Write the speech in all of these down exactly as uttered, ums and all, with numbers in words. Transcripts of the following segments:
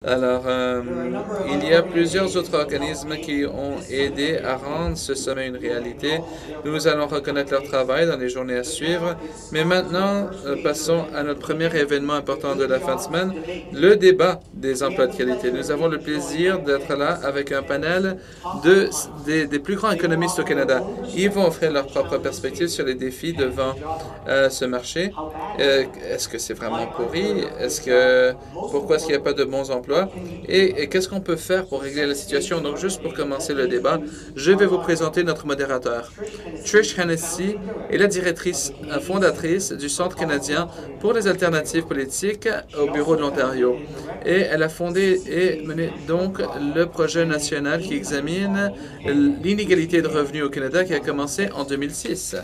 Alors, euh, il y a plusieurs autres organismes qui ont aidé à rendre ce sommet une réalité. Nous allons reconnaître leur travail dans les journées à suivre. Mais maintenant, euh, passons à notre premier événement important de la fin de semaine, le débat des emplois de qualité. Nous avons le plaisir d'être là avec un panel de, des, des plus grands économistes au Canada. Ils vont offrir leur propre perspective sur les défis devant euh, ce marché. Euh, est-ce que c'est vraiment pourri? Est-ce que pourquoi est-ce qu'il n'y a pas de bons emplois? Et, et qu'est-ce qu'on peut faire pour régler la situation? Donc, juste pour commencer le débat, je vais vous présenter notre modérateur. Trish Hennessy est la directrice fondatrice du Centre canadien pour les alternatives politiques au bureau de l'Ontario. Et elle a fondé et mené donc le projet national qui examine l'inégalité de revenus au Canada qui a commencé en deux mille six.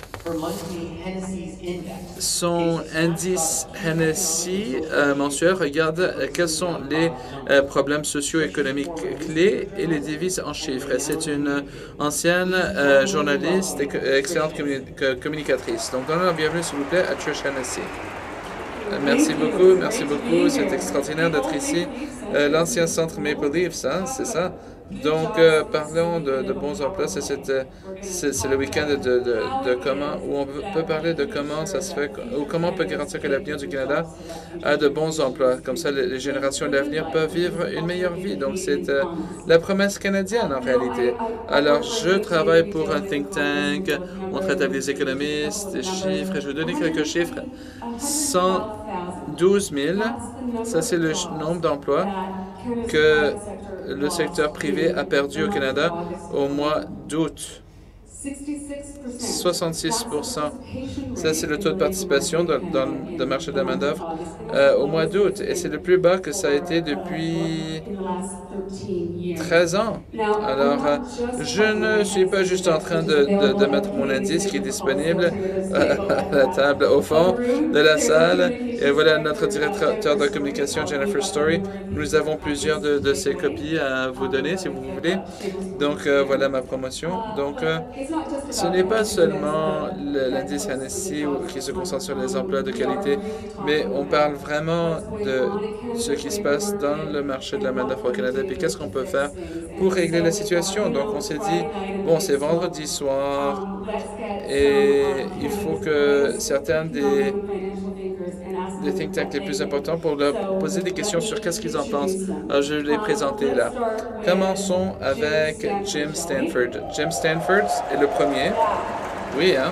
Son indice Hennessy euh, mensuel regarde euh, quels sont les euh, problèmes socio-économiques clés et les divises en chiffres. C'est une ancienne euh, journaliste et excellente communi communicatrice. Donc, donnons la bienvenue, s'il vous plaît, à Trish Hennessy. Euh, merci beaucoup, merci beaucoup. C'est extraordinaire d'être ici. Euh, L'ancien centre Maple Leafs, hein, c'est ça? Donc, euh, parlons de, de bons emplois. C'est le week-end de, de, de comment, où on peut parler de comment ça se fait, ou comment on peut garantir que l'avenir du Canada a de bons emplois. Comme ça, les, les générations d'avenir peuvent vivre une meilleure vie. Donc, c'est euh, la promesse canadienne en réalité. Alors, je travaille pour un think tank. On traite avec des économistes, des chiffres. Et je vais vous donner quelques chiffres. cent douze mille, ça c'est le nombre d'emplois que le secteur privé a perdu au Canada au mois d'août. soixante-six pour cent. Ça, c'est le taux de participation dans, dans le marché de la main-d'œuvre euh, au mois d'août. Et c'est le plus bas que ça a été depuis treize ans. Alors, euh, je ne suis pas juste en train de, de, de mettre mon indice qui est disponible euh, à la table au fond de la salle. Et voilà notre directeur de communication, Jennifer Story. Nous avons plusieurs de, de ces copies à vous donner, si vous voulez. Donc, euh, voilà ma promotion. Donc, euh, ce n'est pas seulement l'indice Hennessy qui se concentre sur les emplois de qualité, mais on parle vraiment de ce qui se passe dans le marché de la main-d'œuvre au Canada, puis qu'est-ce qu'on peut faire pour régler la situation. Donc, on s'est dit, bon, c'est vendredi soir, et il faut que certains des, des think tanks les plus importants pour leur poser des questions sur qu'est-ce qu'ils en pensent. Alors, je vais les présenter là. Commençons avec Jim Stanford. Jim Stanford est le premier. Oui, hein?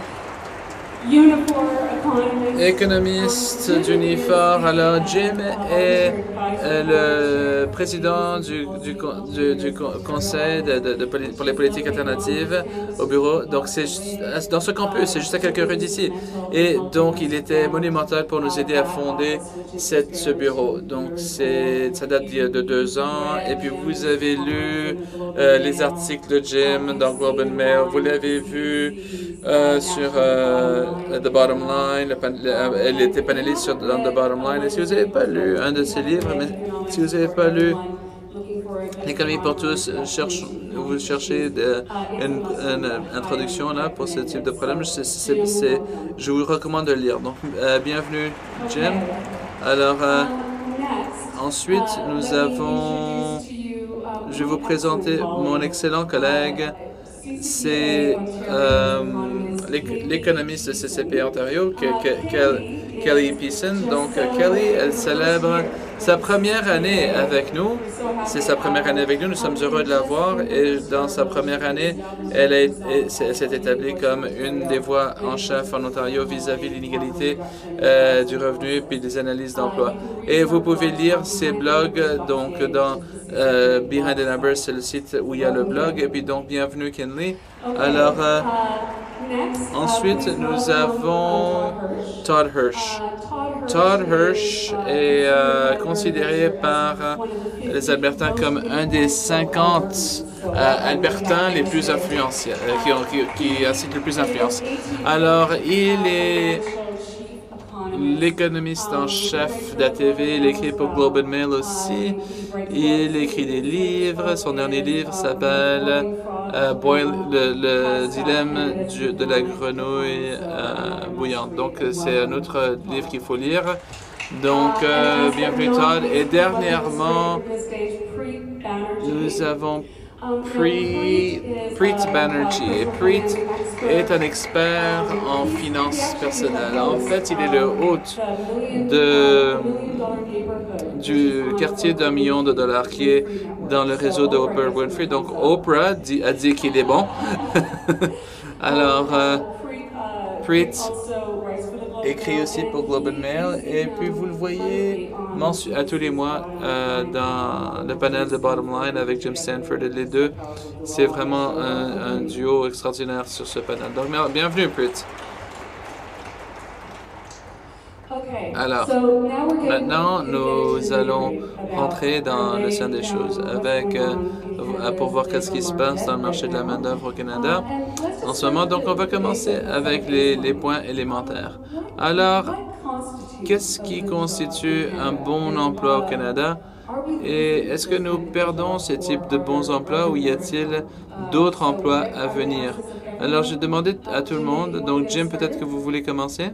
Économiste d'Unifor. Alors, Jim est euh, le président du, du, du, du conseil de, de, de, pour les politiques alternatives au bureau. Donc, c'est dans ce campus, c'est juste à quelques rues d'ici. Et donc, il était monumental pour nous aider à fonder cette, ce bureau. Donc, ça date d'il y a de deux ans. Et puis, vous avez lu euh, les articles de Jim dans Globe and Mail. Vous l'avez vu euh, sur euh, The Bottom Line. Le, le, elle était panéliste sur dans The Bottom Line. Et si vous n'avez pas lu un de ses livres, mais si vous n'avez pas lu L'économie pour tous, cherche, vous cherchez de, une, une introduction là pour ce type de problème, c est, c est, c est, je vous recommande de le lire. Donc, euh, bienvenue, Jim. Alors, euh, ensuite, nous avons, je vais vous présenter mon excellent collègue, c'est euh, l'économiste de C C P Ontario, que, que, que, Kelly Pearson. Donc, Kelly, elle célèbre sa première année avec nous. C'est sa première année avec nous. Nous sommes heureux de la voir. Et dans sa première année, elle s'est établie comme une des voix en chef en Ontario vis-à-vis de l'inégalité euh, du revenu puis des analyses d'emploi. Et vous pouvez lire ses blogs donc dans euh, Behind the Numbers, c'est le site où il y a le blog. Et puis donc, bienvenue, Kenley. Alors, euh, ensuite, nous avons Todd Hirsch. Todd Hirsch est euh, considéré par euh, les Albertains comme un des cinquante euh, Albertains les plus influencés, euh, qui, ont, qui, qui incite le plus d'influence. Alors, il est l'économiste en chef d'A T V, il écrit pour Globe and Mail aussi. Il écrit des livres. Son dernier livre s'appelle euh, Boil, le, le dilemme du, de la grenouille euh, bouillante. Donc, c'est un autre livre qu'il faut lire. Donc, euh, bienvenue Todd. Et dernièrement, nous avons Preet Preet Banerjee. Et Preet est un expert en finances personnelles. En fait, il est le hôte de, du quartier d'un million de dollars qui est dans le réseau de Oprah Winfrey. Donc, Oprah dit, a dit qu'il est bon. Alors, euh, Preet écrit aussi pour Globe and Mail, et puis vous le voyez à tous les mois euh, dans le panel de Bottom Line avec Jim Stanford et les deux. C'est vraiment un, un duo extraordinaire sur ce panel. Donc, bienvenue, Preet. Alors, maintenant, nous allons rentrer dans le sein des choses avec, euh, pour voir qu'est-ce qui se passe dans le marché de la main-d'œuvre au Canada en ce moment. Donc, on va commencer avec les, les points élémentaires. Alors, qu'est-ce qui constitue un bon emploi au Canada? Et est-ce que nous perdons ces types de bons emplois ou y a-t-il d'autres emplois à venir? Alors, j'ai demandé à tout le monde. Donc, Jim, peut-être que vous voulez commencer?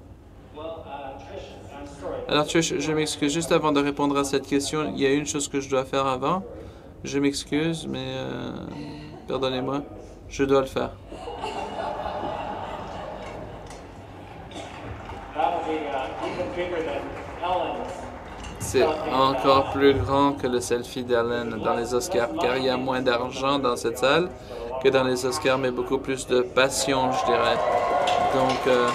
Alors, Trish, je m'excuse. Juste avant de répondre à cette question, il y a une chose que je dois faire avant. Je m'excuse, mais euh, pardonnez-moi, je dois le faire. C'est encore plus grand que le selfie d'Ellen dans les Oscars, car il y a moins d'argent dans cette salle que dans les Oscars, mais beaucoup plus de passion, je dirais. Donc, euh,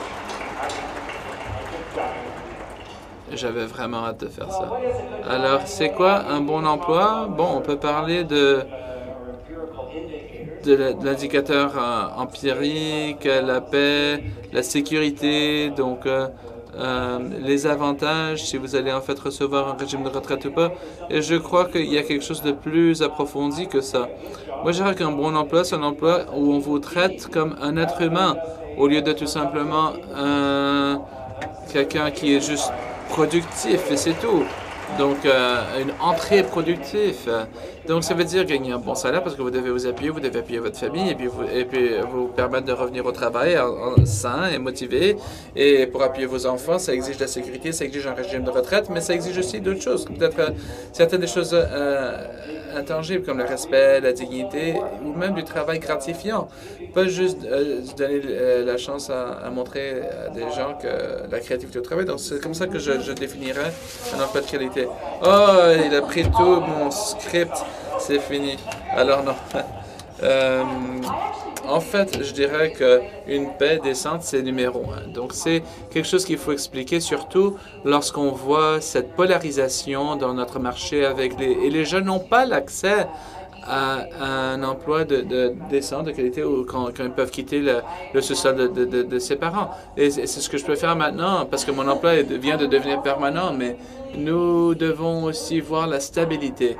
j'avais vraiment hâte de faire ça. Alors, c'est quoi un bon emploi? Bon, on peut parler de, de l'indicateur euh, empirique, la paix, la sécurité, donc euh, euh, les avantages, si vous allez en fait recevoir un régime de retraite ou pas. Et je crois qu'il y a quelque chose de plus approfondi que ça. Moi, je dirais qu'un bon emploi, c'est un emploi où on vous traite comme un être humain, au lieu de tout simplement euh, quelqu'un qui est juste productif, et c'est tout. Donc, euh, une entrée productive. Donc, ça veut dire gagner un bon salaire parce que vous devez vous appuyer, vous devez appuyer votre famille et puis vous, et puis vous permettre de revenir au travail en, en sain et motivé. Et pour appuyer vos enfants, ça exige de la sécurité, ça exige un régime de retraite, mais ça exige aussi d'autres choses. Peut-être euh, certaines des choses euh, intangibles comme le respect, la dignité ou même du travail gratifiant. Pas juste euh, donner euh, la chance à, à montrer à des gens que la créativité au travail. Donc, c'est comme ça que je, je définirais un emploi de qualité. Oh, il a pris tout mon script. C'est fini. Alors non. euh, en fait, je dirais qu'une paix décente, c'est numéro un. Donc, c'est quelque chose qu'il faut expliquer, surtout lorsqu'on voit cette polarisation dans notre marché avec les... Et les jeunes n'ont pas l'accès à un emploi de, de décent, de qualité, ou quand, quand ils peuvent quitter le, le sous-sol de, de, de, de ses parents. Et c'est ce que je peux faire maintenant, parce que mon emploi vient de devenir permanent, mais nous devons aussi voir la stabilité.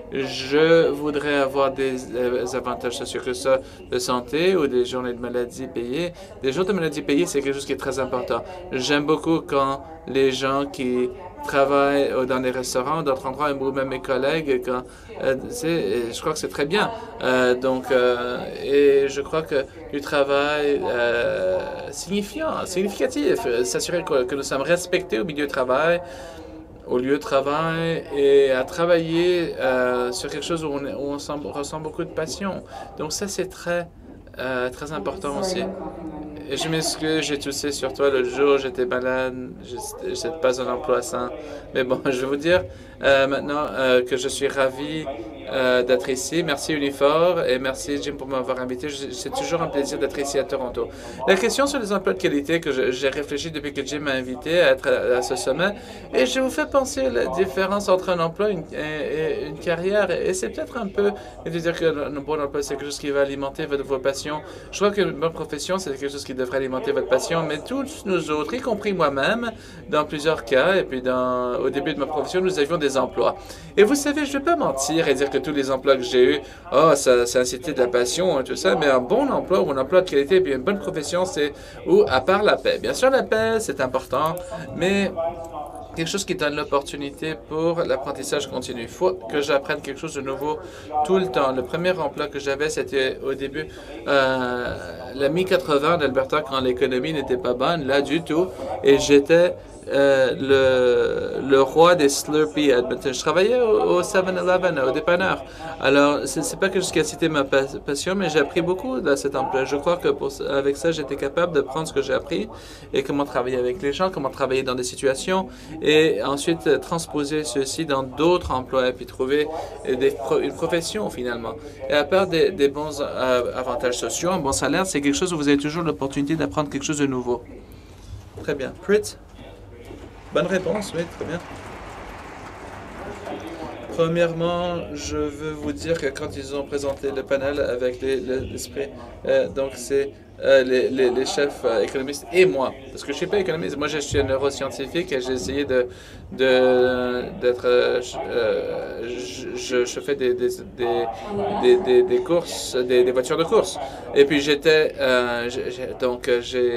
Je voudrais avoir des, des avantages sociaux que ça, de santé ou des journées de maladie payées. Des jours de maladie payées, c'est quelque chose qui est très important. J'aime beaucoup quand les gens qui travaillent dans des restaurants, d'autres endroits, ou même mes collègues, quand, euh, je crois que c'est très bien. Euh, donc, euh, et je crois que du travail euh, signifiant, significatif, s'assurer que, que nous sommes respectés au milieu de travail, au lieu de travail, et à travailler euh, sur quelque chose où on, où on sent, ressent beaucoup de passion. Donc ça, c'est très, euh, très important aussi. Et je m'excuse, j'ai toussé sur toi le jour, j'étais malade, je n'étais pas un emploi sain. Mais bon, je vais vous dire euh, maintenant euh, que je suis ravi euh, d'être ici. Merci Unifor et merci Jim pour m'avoir invité. C'est toujours un plaisir d'être ici à Toronto. La question sur les emplois de qualité que j'ai réfléchi depuis que Jim m'a invité à être à, à ce sommet, et je vous fais penser à la différence entre un emploi une, et, et une carrière. Et c'est peut-être un peu de dire que un bon emploi, c'est quelque chose qui va alimenter votre, vos passions. Je crois qu'une bonne profession, c'est quelque chose qui devrait alimenter votre passion, mais tous nous autres, y compris moi-même, dans plusieurs cas, et puis dans, au début de ma profession, nous avions des emplois. Et vous savez, je ne vais pas mentir et dire que tous les emplois que j'ai eus, oh, ça, ça incitait de la passion et tout ça, mais un bon emploi ou un emploi de qualité, et puis une bonne profession, c'est où, à part la paix. Bien sûr, la paix, c'est important, mais quelque chose qui donne l'opportunité pour l'apprentissage continu. Il faut que j'apprenne quelque chose de nouveau tout le temps. Le premier emploi que j'avais, c'était au début euh, la mi quatre-vingts d'Alberta, quand l'économie n'était pas bonne, là du tout. Et j'étais euh, le, le roi des Slurpee à Edmonton. Je travaillais au, au seven eleven, au dépanneur. Alors, c'est pas que jusqu'à citer ma passion, mais j'ai appris beaucoup de cet emploi. Je crois que pour, avec ça, j'étais capable de prendre ce que j'ai appris et comment travailler avec les gens, comment travailler dans des situations et ensuite transposer ceci dans d'autres emplois et puis trouver des, une profession finalement. Et à part des, des bons euh, avantages sociaux, un bon salaire, c'est quelque chose où vous avez toujours l'opportunité d'apprendre quelque chose de nouveau. Très bien. Prit? Bonne réponse, oui, très bien. Premièrement, je veux vous dire que quand ils ont présenté le panel avec l'esprit, les, euh, donc c'est euh, les, les, les chefs euh, économistes et moi, parce que je ne suis pas économiste, moi je suis un neuroscientifique et j'ai essayé de d'être, euh, euh, je, je fais des, des, des, des, des courses, des, des voitures de course, et puis j'étais, euh, donc j'ai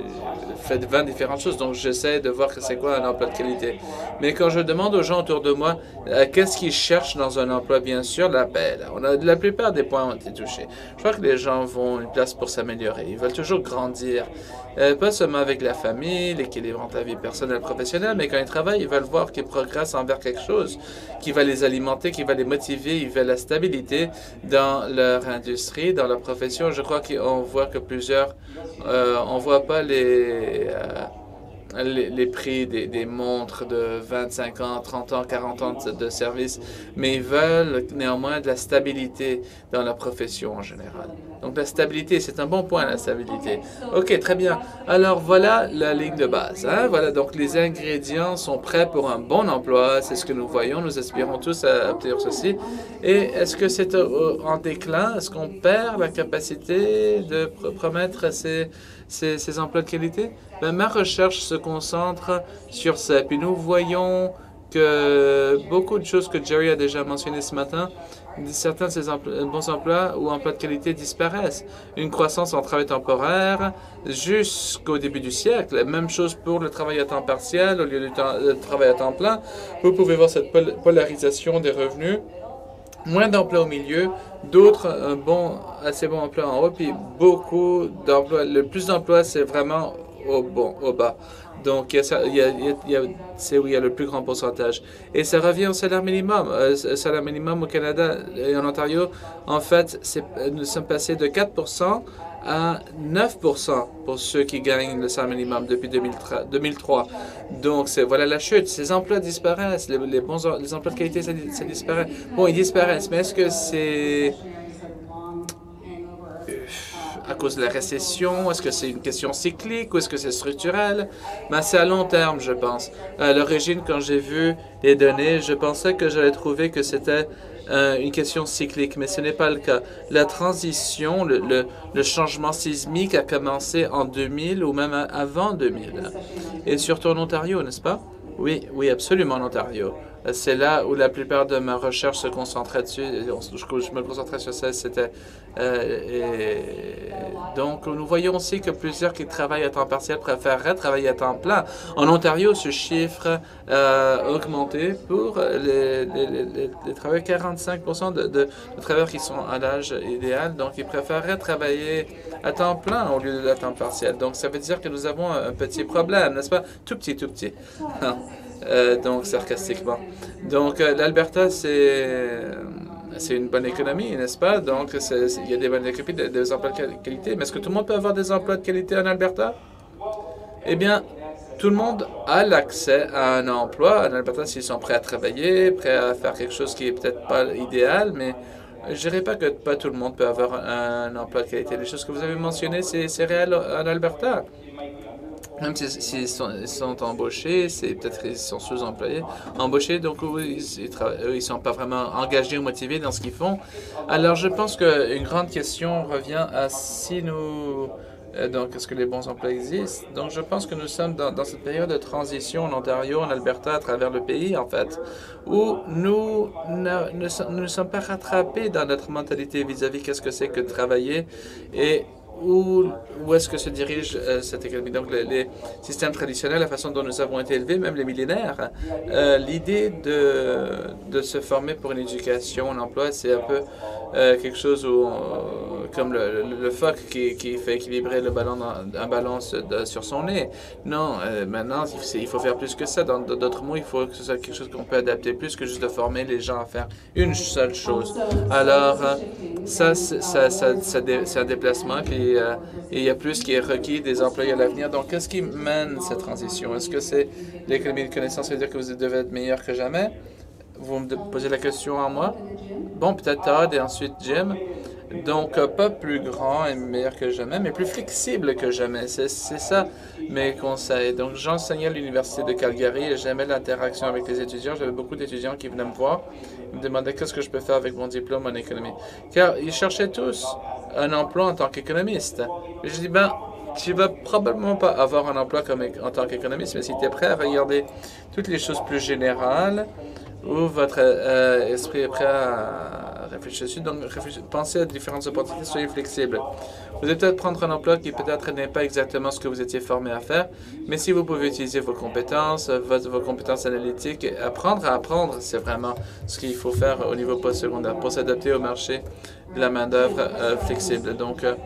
fait vingt différentes choses, donc j'essaie de voir que c'est quoi un emploi de qualité. Mais quand je demande aux gens autour de moi, euh, qu'est-ce qu'ils cherchent dans un emploi, bien sûr, la paix. On a, la plupart des points ont été touchés. Je crois que les gens vont une place pour s'améliorer. Ils veulent toujours grandir, euh, pas seulement avec la famille, l'équilibre entre la vie personnelle et professionnelle, mais quand ils travaillent, ils veulent voir qu'ils progressent envers quelque chose qui va les alimenter, qui va les motiver. Ils veulent la stabilité dans leur industrie, dans leur profession. Je crois qu'on voit que plusieurs, euh, on voit pas les... Euh, Les, les prix des, des montres de vingt-cinq ans, trente ans, quarante ans de, de service, mais ils veulent néanmoins de la stabilité dans la profession en général. Donc la stabilité, c'est un bon point, la stabilité. OK, très bien. Alors voilà la ligne de base. Hein? Voilà, donc les ingrédients sont prêts pour un bon emploi. C'est ce que nous voyons. Nous aspirons tous à obtenir ceci. Et est-ce que c'est en déclin? Est-ce qu'on perd la capacité de pr promettre ces, ces, ces emplois de qualité? Ben, ma recherche se concentre sur ça. Puis nous voyons que beaucoup de choses que Jerry a déjà mentionnées ce matin, certains de ces emplois, bons emplois ou emplois de qualité disparaissent. Une croissance en travail temporaire jusqu'au début du siècle. Même chose pour le travail à temps partiel au lieu du temps, le travail à temps plein. Vous pouvez voir cette pol polarisation des revenus. Moins d'emplois au milieu, d'autres un bon, assez bons emplois en haut, puis beaucoup d'emplois. Le plus d'emplois, c'est vraiment au bon, au bas. Donc, il y a, il y a, il y a, c'est où il y a le plus grand pourcentage. Et ça revient au salaire minimum. Euh, salaire minimum au Canada et en Ontario, en fait, nous sommes passés de quatre pour cent à neuf pour cent pour ceux qui gagnent le salaire minimum depuis deux mille trois. Donc, c'est voilà la chute. Ces emplois disparaissent. Les, les, bons, les emplois de qualité, ça, ça disparaît. Bon, ils disparaissent, mais est-ce que c'est à cause de la récession? Est-ce que c'est une question cyclique ou est-ce que c'est structurel? Ben, c'est à long terme, je pense. À l'origine, quand j'ai vu les données, je pensais que j'allais trouver que c'était euh, une question cyclique, mais ce n'est pas le cas. La transition, le, le, le changement sismique a commencé en deux mille ou même avant deux mille. Et surtout en Ontario, n'est-ce pas? Oui, oui, absolument en Ontario. C'est là où la plupart de ma recherche se concentrait dessus. Je me concentrais sur ça. C'était euh, donc nous voyons aussi que plusieurs qui travaillent à temps partiel préféreraient travailler à temps plein. En Ontario, ce chiffre a euh, augmenté pour les, les, les, les travailleurs, quarante-cinq pour cent de, de, de travailleurs qui sont à l'âge idéal. Donc, ils préféreraient travailler à temps plein au lieu de temps partiel. Donc, ça veut dire que nous avons un petit problème, n'est-ce pas? Tout petit, tout petit. Euh, donc, sarcastiquement. Donc, euh, l'Alberta, c'est c'est une bonne économie, n'est-ce pas? Donc, il y a des bonnes économies, des, des emplois de qualité. Mais est-ce que tout le monde peut avoir des emplois de qualité en Alberta? Eh bien, tout le monde a l'accès à un emploi en Alberta s'ils sont prêts à travailler, prêts à faire quelque chose qui est peut-être pas idéal, mais je ne dirais pas que pas tout le monde peut avoir un emploi de qualité. Les choses que vous avez mentionnées, c'est réel en Alberta. Même s'ils si, si sont, sont embauchés, c'est peut-être qu'ils sont sous-employés, embauchés, donc oui, ils ne sont pas vraiment engagés ou motivés dans ce qu'ils font. Alors, je pense qu'une grande question revient à si nous... Donc, est-ce que les bons emplois existent? Donc, je pense que nous sommes dans, dans cette période de transition en Ontario, en Alberta, à travers le pays, en fait, où nous ne, ne, ne sommes pas rattrapés dans notre mentalité vis-à-vis qu'est-ce que c'est que de travailler et Où, où est-ce que se dirige euh, cette économie? Donc, les, les systèmes traditionnels, la façon dont nous avons été élevés, même les millénaires, euh, l'idée de, de se former pour une éducation, un emploi, c'est un peu euh, quelque chose où on, comme le, le, le phoque qui, qui fait équilibrer le ballon dans, un ballon sur, de, sur son nez. Non, euh, maintenant, il faut faire plus que ça. Dans d'autres mots, il faut que ce soit quelque chose qu'on peut adapter plus que juste de former les gens à faire une seule chose. Alors, euh, ça, ça, ça, ça c'est un déplacement, puis euh, il y a plus qui est requis des employés à l'avenir. Donc, qu'est-ce qui mène cette transition? Est-ce que c'est l'économie de connaissance, ça veut dire que vous devez être meilleur que jamais? Vous me posez la question à moi? Bon, peut-être Todd et ensuite Jim. Donc, euh, pas plus grand et meilleur que jamais, mais plus flexible que jamais. C'est ça mes conseils. Donc, j'enseignais à l'Université de Calgary et j'aimais l'interaction avec les étudiants. J'avais beaucoup d'étudiants qui venaient me voir. Ils me demandaient qu'est-ce que je peux faire avec mon diplôme en économie. Car ils cherchaient tous un emploi en tant qu'économiste. Et je dis, ben, tu vas probablement pas avoir un emploi comme, en tant qu'économiste, mais si tu es prêt à regarder toutes les choses plus générales, où votre euh, esprit est prêt à réfléchir dessus. Donc, pensez à différentes opportunités, soyez flexible. Vous allez peut-être prendre un emploi qui peut-être n'est pas exactement ce que vous étiez formé à faire, mais si vous pouvez utiliser vos compétences, vos, vos compétences analytiques, apprendre à apprendre, c'est vraiment ce qu'il faut faire au niveau postsecondaire pour s'adapter au marché de la main-d'œuvre euh, flexible. Donc, euh,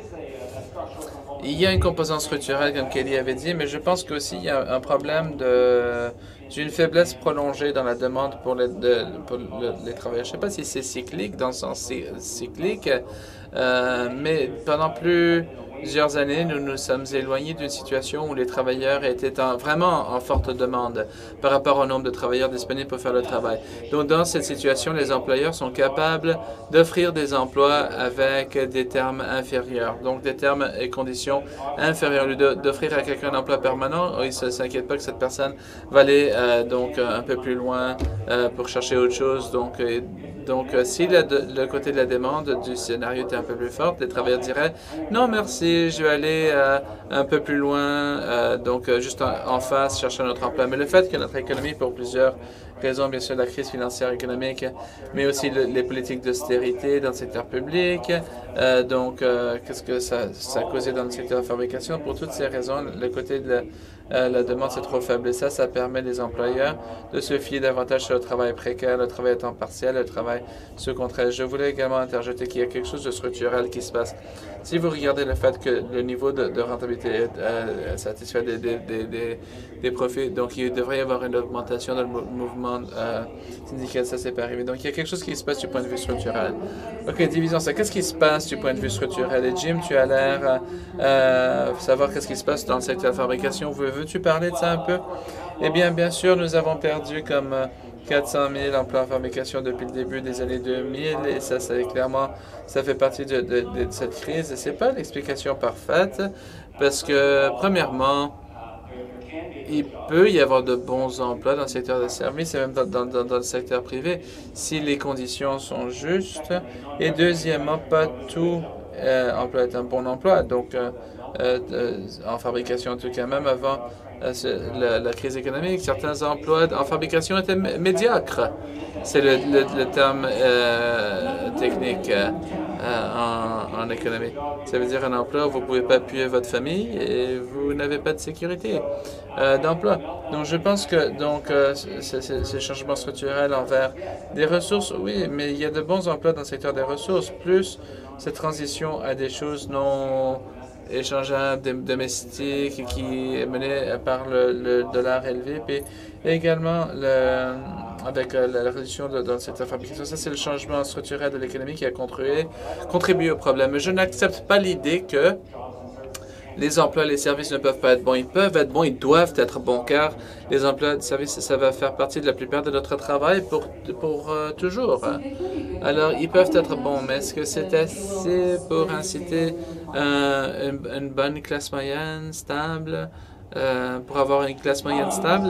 il y a une composante structurelle, comme Kelly avait dit, mais je pense qu'aussi il y a un problème de d'une faiblesse prolongée dans la demande pour les, de, pour le, les travailleurs. Je ne sais pas si c'est cyclique, dans le sens cyclique, euh, mais pendant plusieurs années, nous nous sommes éloignés d'une situation où les travailleurs étaient en, vraiment en forte demande par rapport au nombre de travailleurs disponibles pour faire le travail. Donc, dans cette situation, les employeurs sont capables d'offrir des emplois avec des termes inférieurs, donc des termes et conditions inférieures. D'offrir à quelqu'un un emploi permanent, il ne s'inquiète pas que cette personne va aller euh, donc un peu plus loin euh, pour chercher autre chose. Donc, euh, donc euh, si le, le côté de la demande du scénario était un peu plus fort, les travailleurs diraient « Non, merci, je vais aller euh, un peu plus loin, euh, donc euh, juste en, en face, chercher un autre emploi. » Mais le fait que notre économie, pour plusieurs raisons, bien sûr, la crise financière économique, mais aussi le, les politiques d'austérité dans le secteur public, euh, donc euh, qu'est-ce que ça, ça a causé dans le secteur de fabrication? Pour toutes ces raisons, le côté de la, euh, la demande, c'est trop faible. Et ça, ça permet les employeurs de se fier davantage sur le travail précaire, le travail à temps partiel, le travail sous contrat. Je voulais également interjeter qu'il y a quelque chose de structurel qui se passe. Si vous regardez le fait que le niveau de, de rentabilité euh, satisfait des, des, des, des, des profits, donc il devrait y avoir une augmentation dans le mouvement euh, syndical, ça, c'est pas arrivé. Donc il y a quelque chose qui se passe du point de vue structurel. OK, divisons ça. Qu'est-ce qui se passe du point de vue structurel? Et Jim, tu as l'air euh, savoir qu'est-ce qui se passe dans le secteur de la fabrication. Veux-tu parler de ça un peu? Eh bien, bien sûr, nous avons perdu comme euh, quatre cent mille emplois en fabrication depuis le début des années deux mille, et ça, c'est clairement, ça fait partie de, de, de cette crise. Et c'est pas l'explication parfaite, parce que, premièrement, il peut y avoir de bons emplois dans le secteur des services et même dans, dans, dans, dans le secteur privé si les conditions sont justes. Et deuxièmement, pas tout euh, emploi est un bon emploi. Donc, euh, euh, en fabrication, en tout cas, même avant euh, la, la crise économique, certains emplois en fabrication étaient médiocres. C'est le, le, le terme euh, technique euh, en, en économie. Ça veut dire un emploi où vous ne pouvez pas appuyer votre famille et vous n'avez pas de sécurité euh, d'emploi. Donc, je pense que donc euh, ces changements structurels envers des ressources, oui, mais il y a de bons emplois dans le secteur des ressources, plus cette transition à des choses non échangeables, domestiques, qui est menée par le, le dollar élevé, puis également le, avec la, la réduction de, dans cette fabrication. Ça, c'est le changement structurel de l'économie qui a contribué, contribué au problème. Mais je n'accepte pas l'idée que les emplois, les services ne peuvent pas être bons. Ils peuvent être bons, ils doivent être bons, car les emplois de services, ça va faire partie de la plupart de notre travail pour, pour euh, toujours. Alors, ils peuvent être bons, mais est-ce que c'est assez pour inciter euh, une, une bonne classe moyenne stable, euh, pour avoir une classe moyenne stable?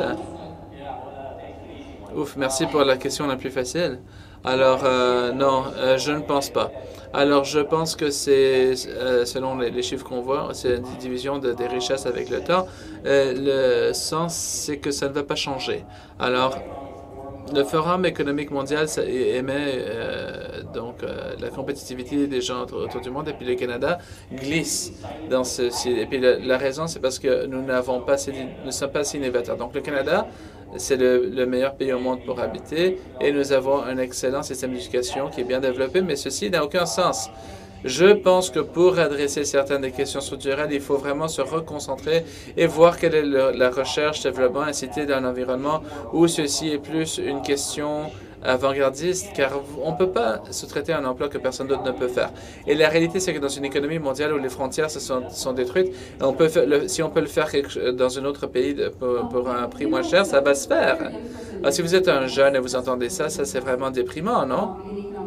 Ouf, merci pour la question la plus facile. Alors, euh, non, euh, je ne pense pas. Alors, je pense que c'est, euh, selon les, les chiffres qu'on voit, c'est une division de, des richesses avec le temps. Euh, le sens, c'est que ça ne va pas changer. Alors, le Forum économique mondial ça émet euh, donc euh, la compétitivité des gens autour, autour du monde, et puis le Canada glisse dans ce. Et puis la, la raison, c'est parce que nous n'avons pas, assez, nous ne sommes pas assez innovateurs. Donc, le Canada, c'est le, le meilleur pays au monde pour habiter, et nous avons un excellent système d'éducation qui est bien développé, mais ceci n'a aucun sens. Je pense que pour adresser certaines des questions structurelles, il faut vraiment se reconcentrer et voir quelle est le, la recherche, développement, incité dans un environnement où ceci est plus une question avant-gardiste, car on ne peut pas se traiter un emploi que personne d'autre ne peut faire. Et la réalité, c'est que dans une économie mondiale où les frontières se sont, sont détruites, on peut faire le, si on peut le faire quelque, dans un autre pays de, pour, pour un prix moins cher, ça va se faire. Alors, si vous êtes un jeune et vous entendez ça, ça c'est vraiment déprimant, non?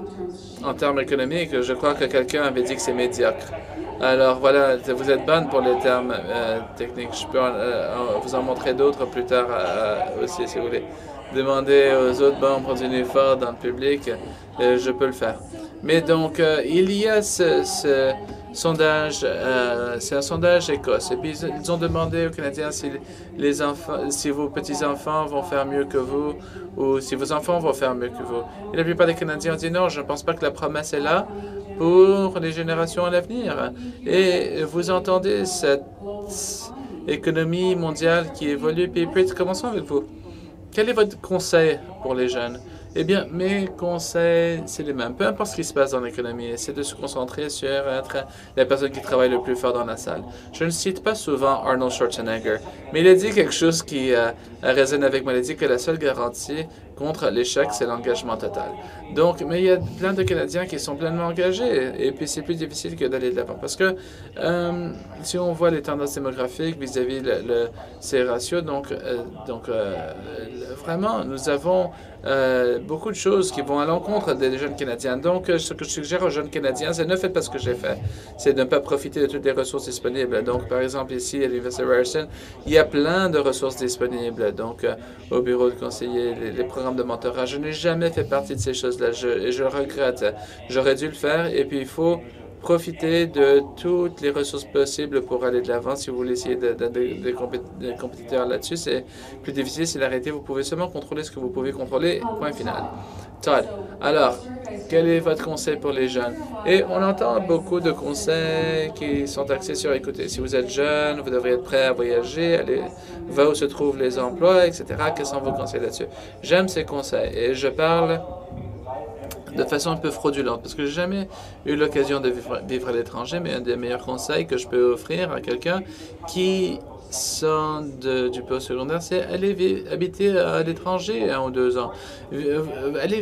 En termes économiques, je crois que quelqu'un avait dit que c'est médiocre. Alors voilà, vous êtes bonne pour les termes euh, techniques. Je peux en, euh, vous en montrer d'autres plus tard euh, aussi, si vous voulez. Demander aux autres membres du N I F A dans le public, euh, je peux le faire. Mais donc, euh, il y a ce, ce sondage, euh, c'est un sondage Écosse, et puis ils, ils ont demandé aux Canadiens si, les enfants, si vos petits-enfants vont faire mieux que vous, ou si vos enfants vont faire mieux que vous. Et la plupart des Canadiens ont dit non, je ne pense pas que la promesse est là pour les générations à l'avenir. Et vous entendez cette économie mondiale qui évolue, puis puis commençons avec vous. Quel est votre conseil pour les jeunes? Eh bien, mes conseils, c'est les mêmes. Peu importe ce qui se passe dans l'économie, c'est de se concentrer sur être la personne qui travaille le plus fort dans la salle. Je ne cite pas souvent Arnold Schwarzenegger, mais il a dit quelque chose qui euh, résonne avec moi. Il a dit que la seule garantie contre l'échec, c'est l'engagement total. Donc, mais il y a plein de Canadiens qui sont pleinement engagés, et puis c'est plus difficile que d'aller de l'avant. Parce que euh, si on voit les tendances démographiques vis-à-vis le, le, ces ratios, donc, euh, donc euh, vraiment, nous avons euh, beaucoup de choses qui vont à l'encontre des jeunes Canadiens. Donc, ce que je suggère aux jeunes Canadiens, c'est ne faites pas ce que j'ai fait. C'est de ne pas profiter de toutes les ressources disponibles. Donc, par exemple, ici, à l'Université Ryerson, il y a plein de ressources disponibles. Donc, euh, au bureau de conseiller, les, les programmes de mentorat. Je n'ai jamais fait partie de ces choses-là je, et je le regrette. J'aurais dû le faire et puis il faut profiter de toutes les ressources possibles pour aller de l'avant. Si vous voulez essayer de, de, de, de compé de compétiteurs là-dessus, c'est plus difficile, c'est la réalité. Vous pouvez seulement contrôler ce que vous pouvez contrôler. Point final. Todd, alors, quel est votre conseil pour les jeunes? Et on entend beaucoup de conseils qui sont axés sur, écoutez, si vous êtes jeune, vous devriez être prêt à voyager, aller va où se trouvent les emplois, et cetera. Quels sont vos conseils là-dessus? J'aime ces conseils et je parle de façon un peu fraudulente, parce que j'ai jamais eu l'occasion de vivre, vivre à l'étranger, mais un des meilleurs conseils que je peux offrir à quelqu'un qui sort de, du post-secondaire, c'est aller vi habiter à l'étranger un ou deux ans. Allez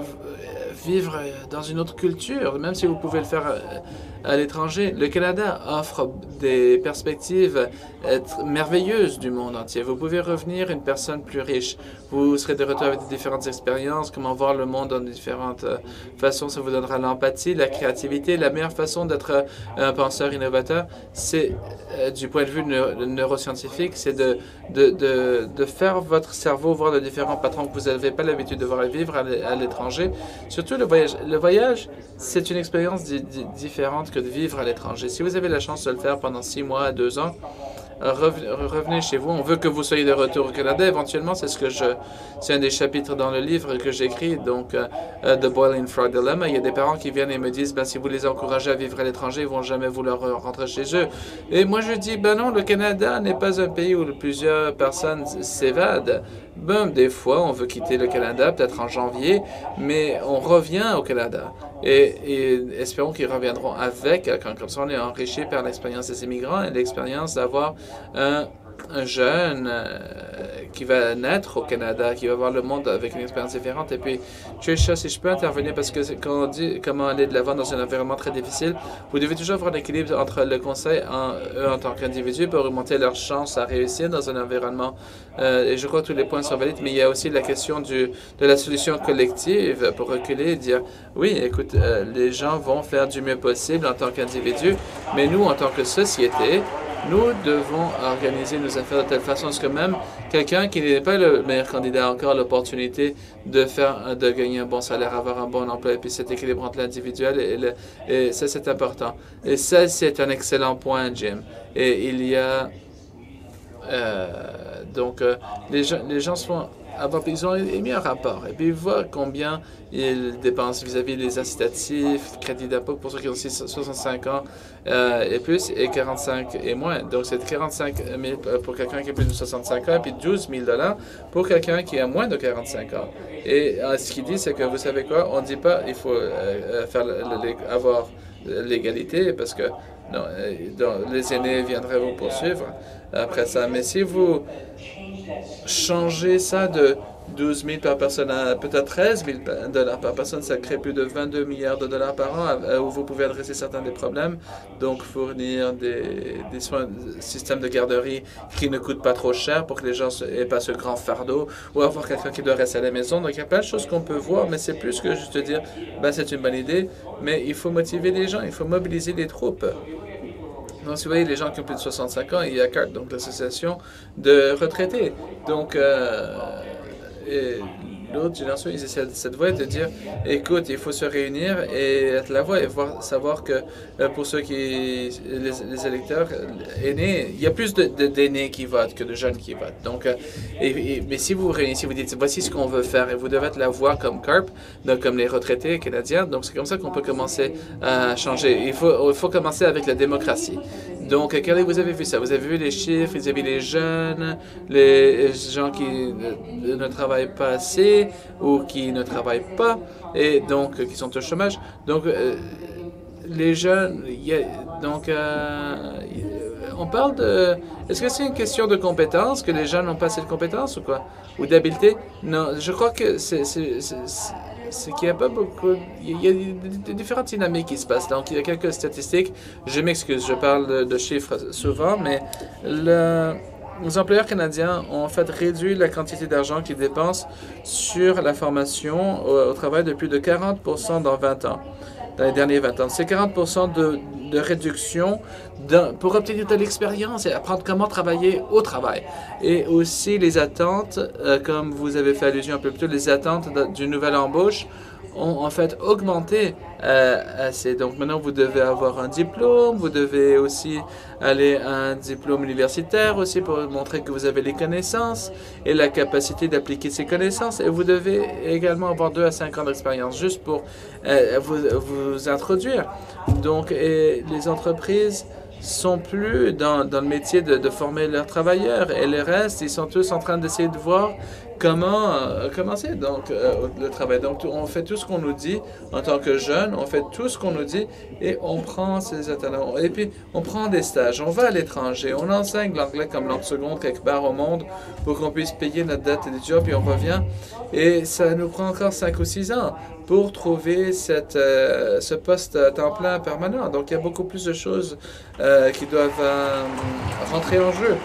vivre dans une autre culture, même si vous pouvez le faire à l'étranger. Le Canada offre des perspectives merveilleuses du monde entier. Vous pouvez revenir une personne plus riche. Vous serez de retour avec des différentes expériences, comment voir le monde dans différentes façons. Ça vous donnera l'empathie, la créativité. La meilleure façon d'être un penseur innovateur, c'est, du point de vue neuroscientifique, c'est de, de, de, de faire votre cerveau voir de différents patrons que vous n'avez pas l'habitude de voir vivre à l'étranger. Surtout le voyage. Le voyage, c'est une expérience di di différente que de vivre à l'étranger. Si vous avez la chance de le faire pendant six mois, deux ans, revenez chez vous. On veut que vous soyez de retour au Canada. Éventuellement, c'est ce que je, c'est un des chapitres dans le livre que j'écris, donc uh, The Boiling Frog Dilemma. Il y a des parents qui viennent et me disent, ben, si vous les encouragez à vivre à l'étranger, ils vont jamais vouloir rentrer chez eux. Et moi, je dis, ben non, le Canada n'est pas un pays où plusieurs personnes s'évadent. Ben, des fois, on veut quitter le Canada, peut-être en janvier, mais on revient au Canada. Et, et espérons qu'ils reviendront avec, quand comme ça on est enrichi par l'expérience des immigrants et l'expérience d'avoir un, un jeune euh, qui va naître au Canada, qui va voir le monde avec une expérience différente. Et puis, Tricia, si je peux intervenir, parce que quand on dit comment aller de l'avant dans un environnement très difficile, vous devez toujours avoir un équilibre entre le conseil en eux en tant qu'individu pour augmenter leurs chances à réussir dans un environnement. Euh, et je crois que tous les points sont valides, mais il y a aussi la question du, de la solution collective pour reculer et dire, oui, écoute, euh, les gens vont faire du mieux possible en tant qu'individu, mais nous, en tant que société, nous devons organiser nos affaires de telle façon que même quelqu'un qui n'est pas le meilleur candidat a encore l'opportunité de faire, de gagner un bon salaire, avoir un bon emploi, et puis cet équilibre entre l'individuel et, le, et ça, c'est important. Et ça, c'est un excellent point, Jim. Et il y a... Euh, donc, euh, les, gens, les gens sont avoir, ils ont émis un rapport et puis voir combien ils dépensent vis-à-vis des incitatifs, crédits d'impôt pour ceux qui ont soixante-cinq ans euh, et plus et quarante-cinq et moins. Donc, c'est quarante-cinq mille pour quelqu'un qui a plus de soixante-cinq ans et puis douze mille dollars pour quelqu'un qui a moins de quarante-cinq ans. Et euh, ce qu'il dit, c'est que vous savez quoi, on ne dit pas il faut euh, faire le, le, avoir l'égalité parce que non, donc, les aînés viendraient vous poursuivre après ça. Mais si vous changez ça de douze mille par personne à peut-être treize mille dollars par personne, ça crée plus de vingt-deux milliards de dollars par an où vous pouvez adresser certains des problèmes. Donc, fournir des, des soins, systèmes de garderie qui ne coûtent pas trop cher pour que les gens n'aient pas ce grand fardeau ou avoir quelqu'un qui doit rester à la maison. Donc, il y a plein de choses qu'on peut voir, mais c'est plus que juste dire, ben, c'est une bonne idée, mais il faut motiver les gens, il faut mobiliser les troupes. Donc, si vous voyez les gens qui ont plus de soixante-cinq ans, il y a C A R T, donc l'association de retraités. Donc, euh, et l'autre génération, ils essaient de cette voie de dire, écoute, il faut se réunir et être la voix et voir, savoir que euh, pour ceux qui, les, les électeurs aînés, il y a plus de, de, d'aînés qui votent que de jeunes qui votent. Donc, euh, et, et, mais si vous vous réunissez, vous dites, voici ce qu'on veut faire et vous devez être la voix comme C A R P, donc comme les retraités canadiens. Donc, c'est comme ça qu'on peut commencer à changer. Il faut, il faut commencer avec la démocratie. Donc, quand vous avez vu ça, vous avez vu les chiffres, vous avez vu les jeunes, les gens qui ne, ne travaillent pas assez ou qui ne travaillent pas et donc qui sont au chômage. Donc, euh, les jeunes, y a, donc, euh, on parle de... Est-ce que c'est une question de compétence, que les jeunes n'ont pas assez de compétences ou quoi? Ou d'habileté? Non, je crois que c'est... c'est qu'il n'y a pas beaucoup... Il y a des différentes dynamiques qui se passent. Donc, il y a quelques statistiques. Je m'excuse, je parle de, de chiffres souvent, mais le, les employeurs canadiens ont en fait réduit la quantité d'argent qu'ils dépensent sur la formation au, au travail de plus de quarante pour cent dans vingt ans. Dans les derniers vingt ans. C'est quarante pour cent de, de réduction de, pour obtenir de l'expérience et apprendre comment travailler au travail. Et aussi les attentes, euh, comme vous avez fait allusion un peu plus tôt, les attentes d'une nouvelle embauche ont en fait augmenté euh, assez. Donc maintenant, vous devez avoir un diplôme, vous devez aussi aller à un diplôme universitaire aussi pour montrer que vous avez les connaissances et la capacité d'appliquer ces connaissances. Et vous devez également avoir deux à cinq ans d'expérience juste pour euh, vous, vous introduire. Donc, et les entreprises sont plus dans, dans le métier de, de former leurs travailleurs et les restes, ils sont tous en train d'essayer de voir comment euh, commencer donc euh, le travail. Donc on fait tout ce qu'on nous dit en tant que jeunes, on fait tout ce qu'on nous dit et on prend ces ateliers. Et puis on prend des stages, on va à l'étranger, on enseigne l'anglais comme langue seconde quelque part au monde pour qu'on puisse payer notre dette d'étudiant, puis on revient. Et ça nous prend encore cinq ou six ans pour trouver cette, euh, ce poste à temps plein permanent. Donc il y a beaucoup plus de choses euh, qui doivent euh, rentrer en jeu.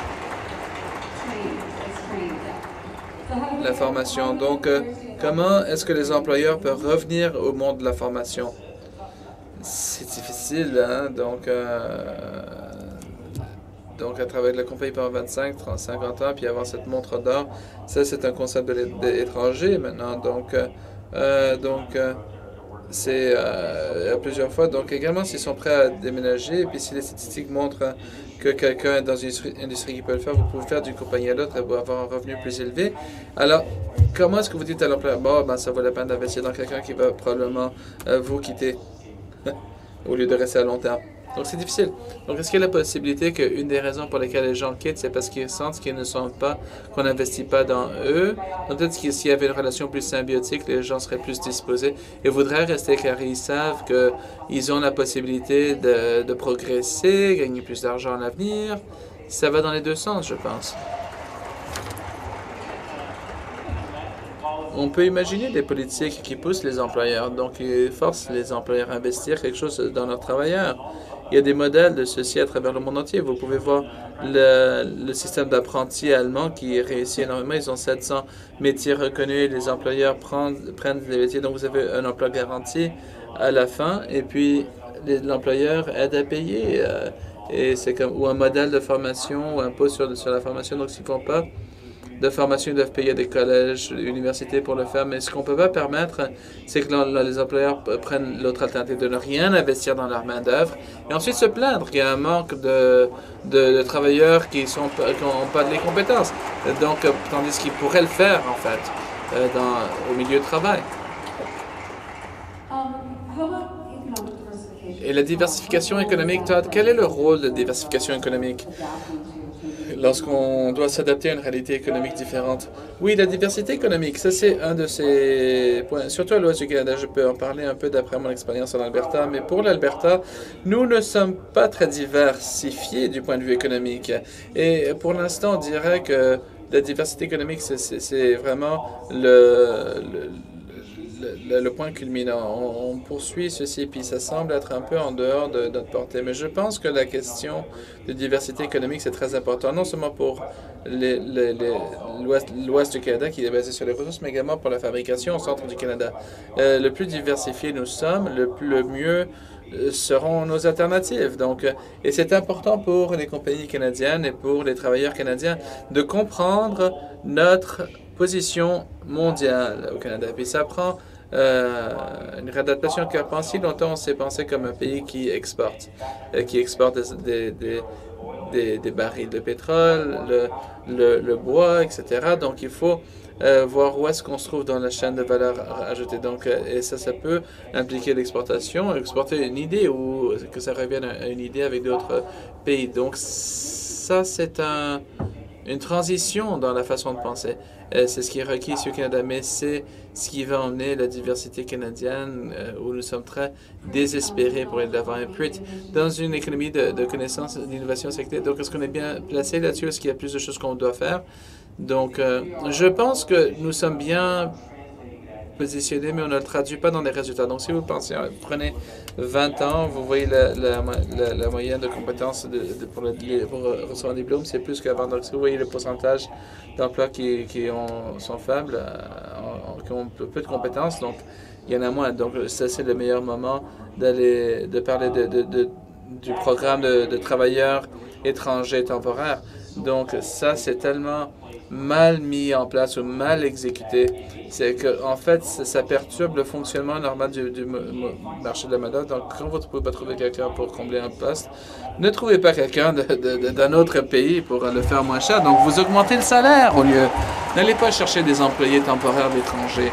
La formation. Donc, euh, comment est-ce que les employeurs peuvent revenir au monde de la formation? C'est difficile, hein? Donc, euh, donc à travers la compagnie pendant vingt-cinq, trente, cinquante ans, puis avoir cette montre d'or, ça, c'est un concept de l'étranger maintenant. Donc, euh, donc euh, c'est euh, plusieurs fois. Donc, également, s'ils sont prêts à déménager, et puis si les statistiques montrent que quelqu'un est dans une industrie qui peut le faire, vous pouvez faire d'une compagnie à l'autre et avoir un revenu plus élevé. Alors, comment est-ce que vous dites à l'employeur, bon, ben, ça vaut la peine d'investir dans quelqu'un qui va probablement euh, vous quitter au lieu de rester à long terme? Donc, c'est difficile. Donc, est-ce qu'il y a la possibilité qu'une des raisons pour lesquelles les gens quittent, c'est parce qu'ils sentent qu'ils ne sont pas, qu'on n'investit pas dans eux? Donc, peut-être que s'il y avait une relation plus symbiotique, les gens seraient plus disposés et voudraient rester car ils savent qu'ils ont la possibilité de, de progresser, gagner plus d'argent à l'avenir. Ça va dans les deux sens, je pense. On peut imaginer des politiques qui poussent les employeurs, donc ils forcent les employeurs à investir quelque chose dans leurs travailleurs. Il y a des modèles de ceci à travers le monde entier. Vous pouvez voir le, le système d'apprentis allemand qui réussit énormément. Ils ont sept cents métiers reconnus. Les employeurs prennent, prennent les métiers, donc vous avez un emploi garanti à la fin. Et puis, l'employeur aide à payer. Euh, et c'est comme ou un modèle de formation ou un impôt sur, sur la formation. Donc, s'ils ne font pas de formation, ils doivent payer des collèges, des universités pour le faire. Mais ce qu'on ne peut pas permettre, c'est que les employeurs prennent l'autre alternative de ne rien investir dans leur main-d'œuvre et ensuite se plaindre qu'il y a un manque de, de, de travailleurs qui n'ont pas les compétences. Donc, tandis qu'ils pourraient le faire, en fait, euh, dans, au milieu du travail. Et la diversification économique, Todd, quel est le rôle de diversification économique lorsqu'on doit s'adapter à une réalité économique différente? Oui, la diversité économique, ça c'est un de ces points, surtout à l'ouest du Canada. Je peux en parler un peu d'après mon expérience en Alberta, mais pour l'Alberta, nous ne sommes pas très diversifiés du point de vue économique. Et pour l'instant, on dirait que la diversité économique, c'est vraiment le, le Le, le point culminant. On, on poursuit ceci, puis ça semble être un peu en dehors de, de notre portée. Mais je pense que la question de diversité économique, c'est très important, non seulement pour l'ouest du Canada, qui est basé sur les ressources, mais également pour la fabrication au centre du Canada. Euh, le plus diversifié nous sommes, le, le mieux seront nos alternatives. Donc, et c'est important pour les compagnies canadiennes et pour les travailleurs canadiens de comprendre notre position mondiale au Canada. Puis ça prend euh, une réadaptation car pendant si longtemps on s'est pensé comme un pays qui exporte, euh, qui exporte des, des, des, des barils de pétrole, le, le, le bois, et cetera. Donc il faut euh, voir où est-ce qu'on se trouve dans la chaîne de valeur ajoutée. Donc, euh, et ça, ça peut impliquer l'exportation, exporter une idée ou que ça revienne à une idée avec d'autres pays. Donc ça, c'est un, une transition dans la façon de penser. Euh, c'est ce qui est requis ici au Canada, mais c'est ce qui va emmener la diversité canadienne euh, où nous sommes très désespérés pour aller de l'avant. Et puis, dans une économie de, de connaissances, d'innovation, donc est-ce qu'on est bien placé là-dessus? Est-ce qu'il y a plus de choses qu'on doit faire? Donc, euh, je pense que nous sommes bien positionné, mais on ne le traduit pas dans les résultats. Donc, si vous pensez, vous prenez vingt ans, vous voyez la, la, la, la moyenne de compétences de, de, pour, le, pour recevoir un diplôme, c'est plus qu'avant. Donc, si vous voyez le pourcentage d'emplois qui, qui ont, sont faibles, euh, qui ont peu de compétences, donc il y en a moins. Donc, ça, c'est le meilleur moment d'aller de parler de, de, de, du programme de, de travailleurs étrangers temporaires. Donc, ça, c'est tellement mal mis en place ou mal exécuté, c'est que en fait, ça, ça perturbe le fonctionnement normal du, du marché de la main-d'œuvre. Donc, quand vous ne pouvez pas trouver quelqu'un pour combler un poste, ne trouvez pas quelqu'un d'un autre pays pour le faire moins cher. Donc, vous augmentez le salaire au lieu. N'allez pas chercher des employés temporaires d'étrangers.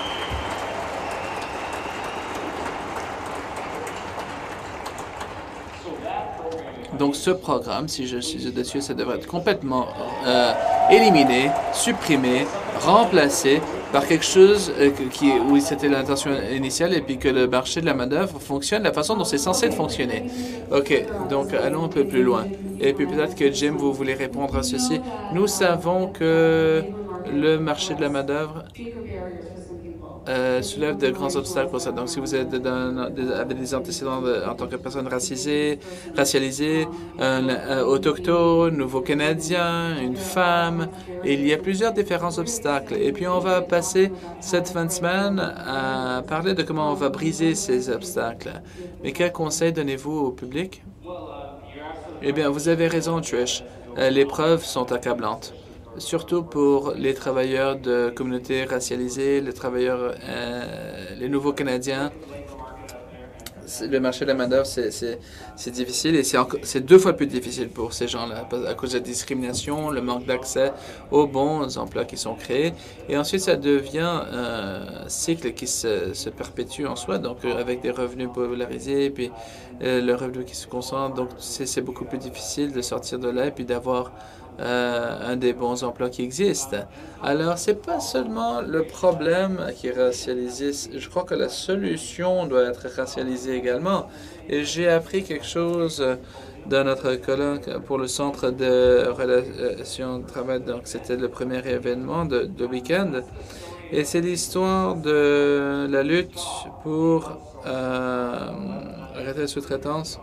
Donc, ce programme, si je suis dessus, ça devrait être complètement euh, éliminé, supprimé, remplacé par quelque chose euh, qui, où c'était l'intention initiale et puis que le marché de la main-d'œuvre fonctionne de la façon dont c'est censé fonctionner. OK, donc allons un peu plus loin. Et puis peut-être que Jim, vous voulez répondre à ceci. Nous savons que le marché de la main-d'œuvre Euh, soulève de grands obstacles pour ça. Donc, si vous êtes d'un, des, avec des antécédents de, en tant que personne racisée, racialisée, un, un autochtone, nouveau Canadien, une femme, il y a plusieurs différents obstacles. Et puis, on va passer cette fin de semaine à parler de comment on va briser ces obstacles. Mais quel conseil donnez-vous au public? Eh bien, vous avez raison, Trish. Euh, les preuves sont accablantes. Surtout pour les travailleurs de communautés racialisées, les travailleurs, euh, les nouveaux Canadiens. Le marché de la main-d'œuvre, c'est difficile et c'est deux fois plus difficile pour ces gens-là à cause de la discrimination, le manque d'accès aux bons emplois qui sont créés. Et ensuite, ça devient un cycle qui se, se perpétue en soi, donc avec des revenus polarisés, puis euh, le revenu qui se concentre. Donc, c'est beaucoup plus difficile de sortir de là et puis d'avoir Euh, un des bons emplois qui existent. Alors, c'est pas seulement le problème qui est racialisé. Je crois que la solution doit être racialisée également. Et j'ai appris quelque chose dans notre colloque pour le Centre de relations de travail. Donc, c'était le premier événement de, de week-end. Et c'est l'histoire de la lutte pour euh, arrêter la sous-traitance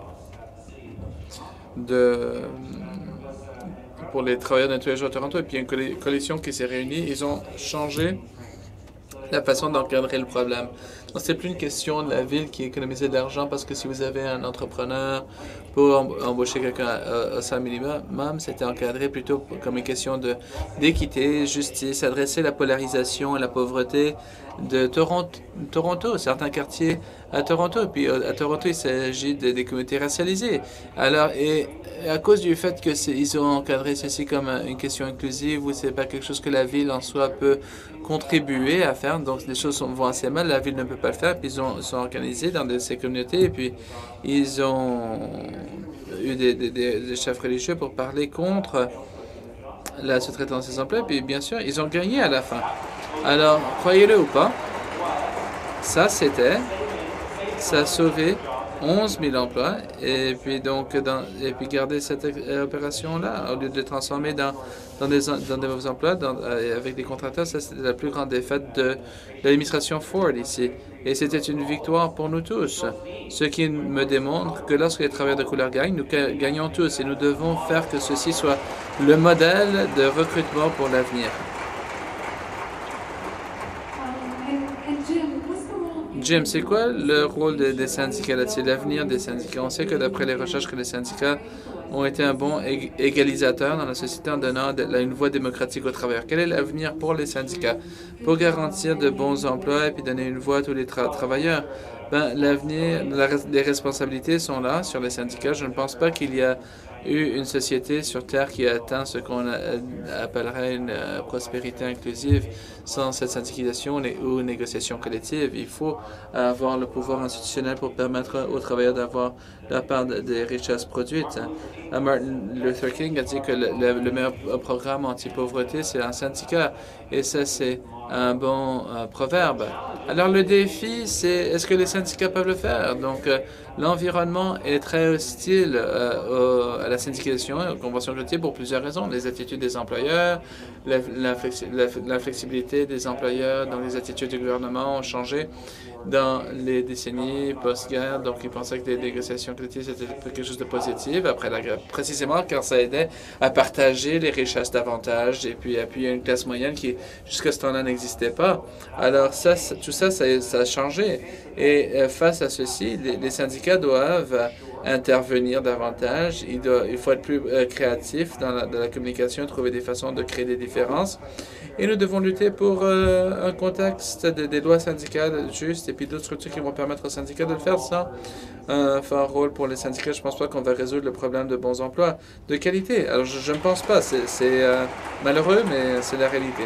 de... pour les travailleurs de tous les jours à Toronto. Et puis, il y a une coalition qui s'est réunie. Ils ont changé la façon d'encadrer le problème. Donc, c'est plus une question de la ville qui économisait de l'argent parce que si vous avez un entrepreneur pour embaucher quelqu'un au salaire minimum, c'était encadré plutôt comme une question de d'équité, justice, adresser la polarisation et la pauvreté de Toronto, Toronto, certains quartiers à Toronto. Et puis à Toronto, il s'agit de, des communautés racialisées. Alors, et à cause du fait que ils ont encadré ceci comme une question inclusive ou c'est pas quelque chose que la ville en soi peut contribuer à faire, donc les choses vont assez mal, la ville ne peut pas le faire, puis ils ont, sont organisés dans de, ces communautés, et puis ils ont eu des, des, des chefs religieux pour parler contre la sous-traitance des emplois, puis bien sûr, ils ont gagné à la fin. Alors, croyez-le ou pas, ça c'était, ça a sauvé onze mille emplois, et puis donc, dans, et puis garder cette opération-là, au lieu de le transformer dans, dans, des, dans des nouveaux emplois, dans, avec des contracteurs, ça c'était la plus grande défaite de, de l'administration Ford ici. Et c'était une victoire pour nous tous, ce qui me démontre que lorsque les travailleurs de couleur gagnent, nous gagnons tous, et nous devons faire que ceci soit le modèle de recrutement pour l'avenir. Jim, c'est quoi le rôle des, des syndicats là-dessus, l'avenir des syndicats? On sait que d'après les recherches que les syndicats ont été un bon égalisateur dans la société en donnant de, une voie démocratique aux travailleurs. Quel est l'avenir pour les syndicats? Pour garantir de bons emplois et puis donner une voix à tous les tra travailleurs? Ben, l'avenir, la, les responsabilités sont là sur les syndicats. Je ne pense pas qu'il y a eu une société sur Terre qui a atteint ce qu'on appellerait une euh, prospérité inclusive sans cette syndicalisation ou négociation collective. Il faut avoir le pouvoir institutionnel pour permettre aux travailleurs d'avoir la part des richesses produites. Martin Luther King a dit que le, le, le meilleur programme anti-pauvreté, c'est un syndicat. Et ça, c'est un bon euh, proverbe. Alors, le défi, c'est est-ce que les syndicats peuvent le faire? Donc, euh, l'environnement est très hostile euh, au, à la syndicalisation et aux conventions collectives pour plusieurs raisons. Les attitudes des employeurs, la, la, flexi la, la flexibilité des employeurs, donc les attitudes du gouvernement ont changé dans les décennies post-guerre. Donc, ils pensaient que les négociations collectives, c'était quelque chose de positif après la guerre, précisément car ça aidait à partager les richesses davantage et puis appuyer une classe moyenne qui, jusqu'à ce temps-là, n'existait pas. Alors, ça, tout ça, ça, ça a changé. Et euh, face à ceci, les, les syndicats doivent intervenir davantage. Il, doit, il faut être plus euh, créatif dans la, dans la communication, trouver des façons de créer des différences. Et nous devons lutter pour euh, un contexte de, des lois syndicales justes et puis d'autres structures qui vont permettre aux syndicats de le faire sans un fort rôle pour les syndicats. Je ne pense pas qu'on va résoudre le problème de bons emplois de qualité. Alors, je, je ne pense pas. C'est euh, malheureux, mais c'est la réalité.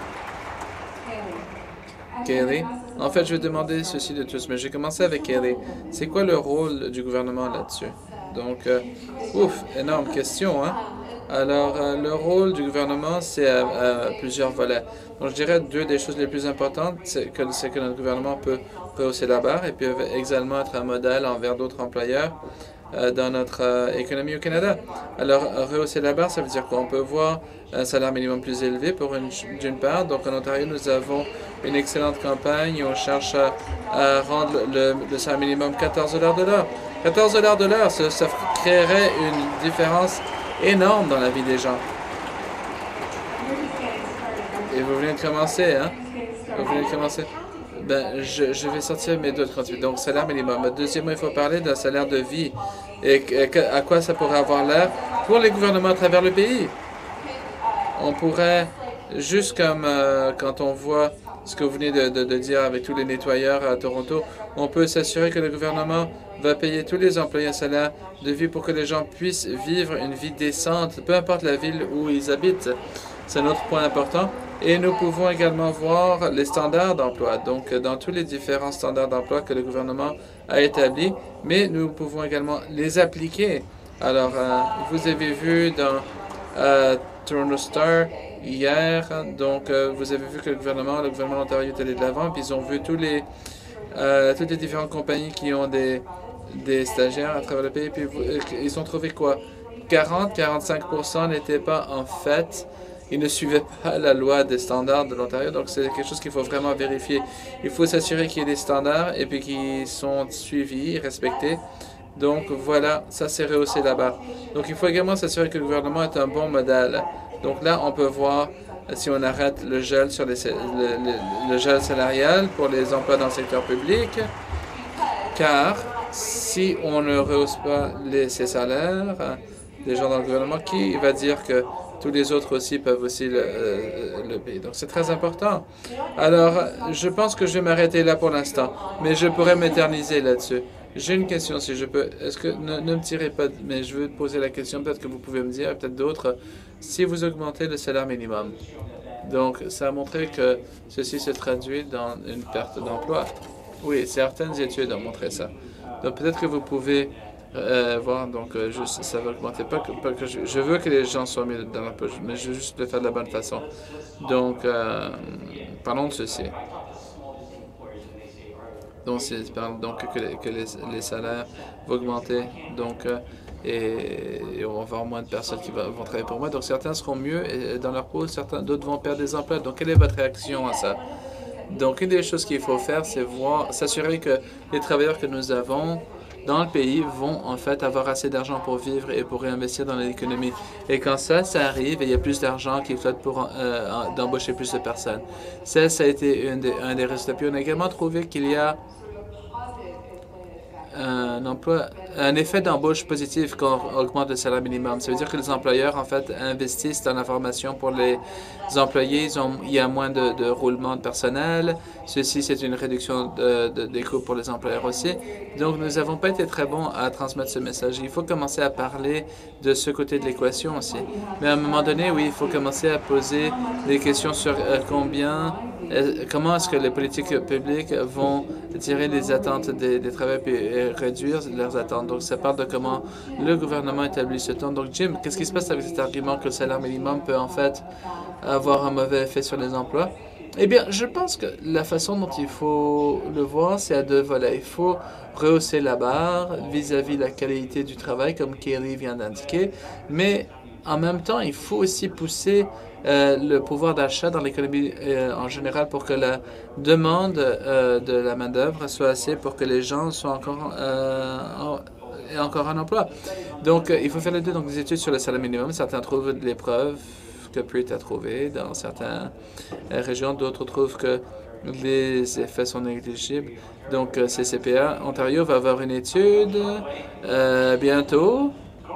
Kaylee. En fait, je vais demander ceci de tous, mais je vais commencer avec Kaylee. C'est quoi le rôle du gouvernement là-dessus? Donc, euh, ouf, énorme question, hein? Alors, euh, le rôle du gouvernement, c'est à, à plusieurs volets. Donc, je dirais deux des choses les plus importantes, c'est que, que notre gouvernement peut rehausser la barre et puis également être un modèle envers d'autres employeurs euh, dans notre euh, économie au Canada. Alors, rehausser la barre, ça veut dire qu'on peut voir un salaire minimum plus élevé pour une d'une part. Donc, en Ontario, nous avons une excellente campagne. On cherche à, à rendre le, le salaire minimum quatorze dollars de l'heure. quatorze dollars de l'heure, ça, ça créerait une différence énorme dans la vie des gens. Et vous venez de commencer, hein? Vous venez de commencer. Ben, je, je vais sortir mes deux trente-huit. Donc, salaire minimum. Deuxièmement, il faut parler d'un salaire de vie. Et, et à quoi ça pourrait avoir l'air pour les gouvernements à travers le pays? On pourrait, juste comme euh, quand on voit ce que vous venez de, de, de dire avec tous les nettoyeurs à Toronto, on peut s'assurer que le gouvernement va payer tous les employés un salaire de vie pour que les gens puissent vivre une vie décente, peu importe la ville où ils habitent. C'est un autre point important. Et nous pouvons également voir les standards d'emploi, donc dans tous les différents standards d'emploi que le gouvernement a établis, mais nous pouvons également les appliquer. Alors, euh, vous avez vu dans euh, Toronto Star hier, donc euh, vous avez vu que le gouvernement, le gouvernement d'Ontario est allé de l'avant, puis ils ont vu tous les, euh, toutes les différentes compagnies qui ont des, des stagiaires à travers le pays, puis vous, euh, ils ont trouvé quoi? quarante à quarante-cinq pour cent n'étaient pas en fait, ils ne suivaient pas la loi des standards de l'Ontario, donc c'est quelque chose qu'il faut vraiment vérifier. Il faut s'assurer qu'il y ait des standards et puis qu'ils sont suivis, respectés. Donc voilà, ça c'est rehaussé là-bas. Donc il faut également s'assurer que le gouvernement est un bon modèle. Donc là, on peut voir si on arrête le gel sur les, le, le, le gel salarial pour les emplois dans le secteur public, car si on ne rehausse pas les, ces salaires, les gens dans le gouvernement, qui va dire que tous les autres aussi peuvent aussi le, le payer. Donc, c'est très important. Alors, je pense que je vais m'arrêter là pour l'instant, mais je pourrais m'éterniser là-dessus. J'ai une question, si je peux. Est-ce que, ne, ne me tirez pas, mais je veux poser la question, peut-être que vous pouvez me dire, peut-être d'autres, si vous augmentez le salaire minimum. Donc, ça a montré que ceci se traduit dans une perte d'emploi. Oui, certaines études ont montré ça. Donc, peut-être que vous pouvez Euh, voir, donc euh, juste, ça va augmenter. Pas que, pas que je, je veux que les gens soient mis dans la poche, mais je veux juste le faire de la bonne façon. Donc, euh, parlons de ceci. Donc, donc que, les, que les, les salaires vont augmenter, donc, euh, et, et on va avoir moins de personnes qui va, vont travailler pour moi. Donc, certains seront mieux dans leur peau, certains d'autres vont perdre des emplois. Donc, quelle est votre réaction à ça? Donc, une des choses qu'il faut faire, c'est voir, s'assurer que les travailleurs que nous avons dans le pays vont en fait avoir assez d'argent pour vivre et pour réinvestir dans l'économie. Et quand ça, ça arrive, il y a plus d'argent qui flotte pour euh, d'embaucher plus de personnes. Ça, ça a été une des, un des résultats. Puis on a également trouvé qu'il y a un emploi, un effet d'embauche positif quand on augmente le salaire minimum. Ça veut dire que les employeurs, en fait, investissent dans la formation pour les employés. Ils ont, il y a moins de, de roulement de personnel. Ceci, c'est une réduction de, de, des coûts pour les employeurs aussi. Donc, nous n'avons pas été très bons à transmettre ce message. Il faut commencer à parler de ce côté de l'équation aussi. Mais à un moment donné, oui, il faut commencer à poser des questions sur euh, combien, euh, comment est-ce que les politiques publiques vont tirer les attentes des, des travailleurs et réduire leurs attentes. Donc, ça parle de comment le gouvernement établit ce temps. Donc, Jim, qu'est-ce qui se passe avec cet argument que le salaire minimum peut en fait avoir un mauvais effet sur les emplois? Eh bien, je pense que la façon dont il faut le voir, c'est à deux volets. Il faut rehausser la barre vis-à-vis de la qualité du travail, comme Kelly vient d'indiquer, mais en même temps, il faut aussi pousser euh, le pouvoir d'achat dans l'économie euh, en général pour que la demande euh, de la main-d'œuvre soit assez pour que les gens soient encore, euh, en, encore en emploi. Donc, euh, il faut faire les deux. Donc, des études sur le salaire minimum. Certains trouvent des preuves que Pruitt a trouvées dans certaines euh, régions. D'autres trouvent que les effets sont négligibles. Donc, euh, C C P A, Ontario va avoir une étude euh, bientôt,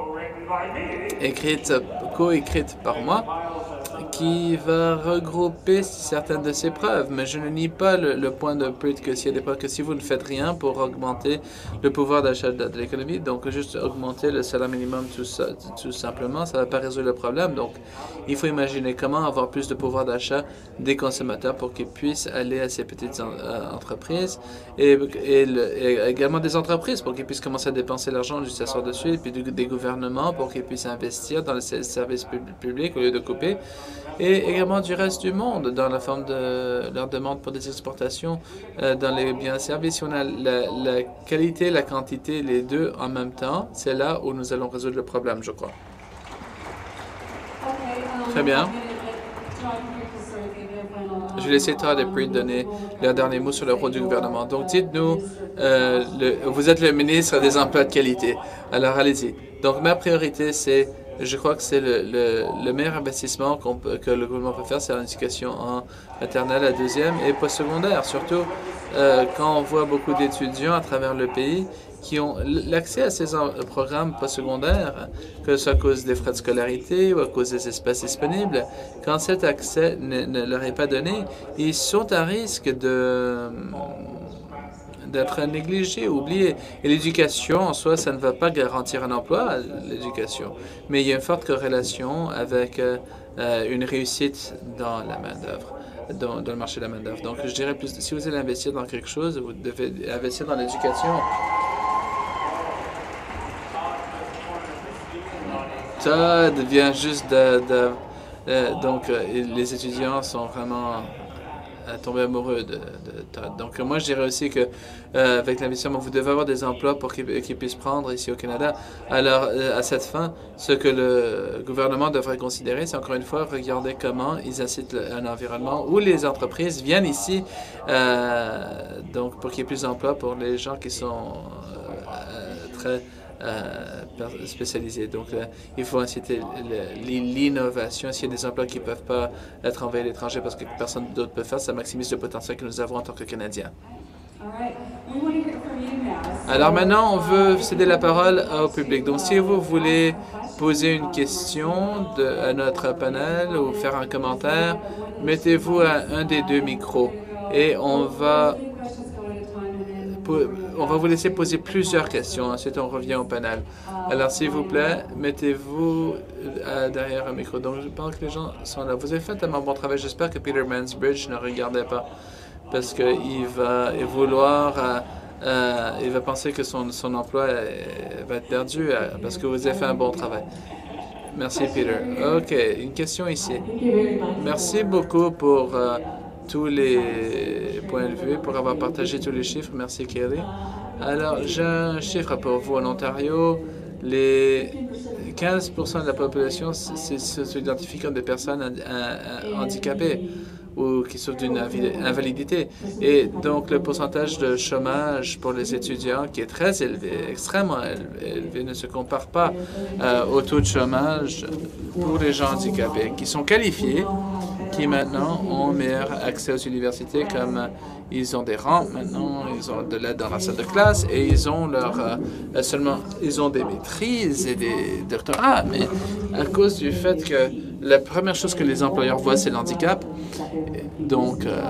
écrite, co-écrite par moi, qui va regrouper certaines de ces preuves. Mais je ne nie pas le, le point de Pruitt que s'il y a des preuves que si vous ne faites rien pour augmenter le pouvoir d'achat de, de l'économie, donc juste augmenter le salaire minimum tout, ça, tout simplement, ça ne va pas résoudre le problème. Donc, il faut imaginer comment avoir plus de pouvoir d'achat des consommateurs pour qu'ils puissent aller à ces petites en, euh, entreprises et, et, le, et également des entreprises pour qu'ils puissent commencer à dépenser l'argent juste à s'asseoir dessus, et puis du, des gouvernements pour qu'ils puissent investir dans les services pub publics au lieu de couper, et également du reste du monde dans la forme de leur demande pour des exportations euh, dans les biens et services. Si on a la, la qualité, la quantité, les deux en même temps, c'est là où nous allons résoudre le problème, je crois. Très bien. Je vais laisser Todd et Pruitt donner leur dernier mot sur le rôle du gouvernement. Donc, dites-nous, euh, vous êtes le ministre des emplois de qualité. Alors, allez-y. Donc, ma priorité, c'est, je crois que c'est le, le, le meilleur investissement qu'on peut, que le gouvernement peut faire, c'est l'éducation en maternelle, à deuxième et postsecondaire. Surtout euh, quand on voit beaucoup d'étudiants à travers le pays qui ont l'accès à ces programmes postsecondaires, que ce soit à cause des frais de scolarité ou à cause des espaces disponibles. Quand cet accès ne, ne leur est pas donné, ils sont à risque de d'être négligés, oubliés. Et l'éducation, en soi, ça ne va pas garantir un emploi, l'éducation. Mais il y a une forte corrélation avec euh, une réussite dans la main-d'œuvre. Dans, dans le marché de la main-d'œuvre. Donc, je dirais plus, si vous allez investir dans quelque chose, vous devez investir dans l'éducation. Todd vient juste de... de euh, donc, euh, les étudiants sont vraiment euh, tombés amoureux de, de Todd. Donc, moi, je dirais aussi que euh, avec l'investissement, vous devez avoir des emplois pour qu'ils qu'ils puissent prendre ici au Canada. Alors, euh, à cette fin, ce que le gouvernement devrait considérer, c'est encore une fois regarder comment ils incitent le, un environnement où les entreprises viennent ici, euh, donc pour qu'il y ait plus d'emplois pour les gens qui sont euh, très euh, spécialisés. Donc, euh, il faut inciter l'innovation. S'il y a des emplois qui ne peuvent pas être envoyés à l'étranger parce que personne d'autre peut faire, ça maximise le potentiel que nous avons en tant que Canadiens. Alors maintenant, on veut céder la parole au public. Donc, si vous voulez poser une question de, à notre panel ou faire un commentaire, mettez-vous à un des deux micros et on va, on va vous laisser poser plusieurs questions. Ensuite, on revient au panel. Alors, s'il vous plaît, mettez-vous derrière un micro. Donc, je pense que les gens sont là. Vous avez fait tellement bon travail. J'espère que Peter Mansbridge ne regardait pas parce qu'il va vouloir... Euh, Euh, il va penser que son, son emploi est, va être perdu euh, parce que vous avez fait un bon travail. Merci, Peter. OK, une question ici. Merci beaucoup pour euh, tous les points de vue, pour avoir partagé tous les chiffres. Merci, Kelly. Alors, j'ai un chiffre pour vous. En Ontario, les quinze pour cent de la population s'identifient comme des personnes handicapées ou qui souffrent d'une invalidité. Et donc, le pourcentage de chômage pour les étudiants, qui est très élevé, extrêmement élevé, ne se compare pas euh, au taux de chômage pour les gens handicapés, qui sont qualifiés, qui maintenant ont meilleur accès aux universités, comme euh, ils ont des rampes maintenant, ils ont de l'aide dans la salle de classe, et ils ont leur euh, seulement, ils ont des maîtrises et des doctorats, mais à cause du fait que la première chose que les employeurs voient, c'est l'handicap. Donc, euh,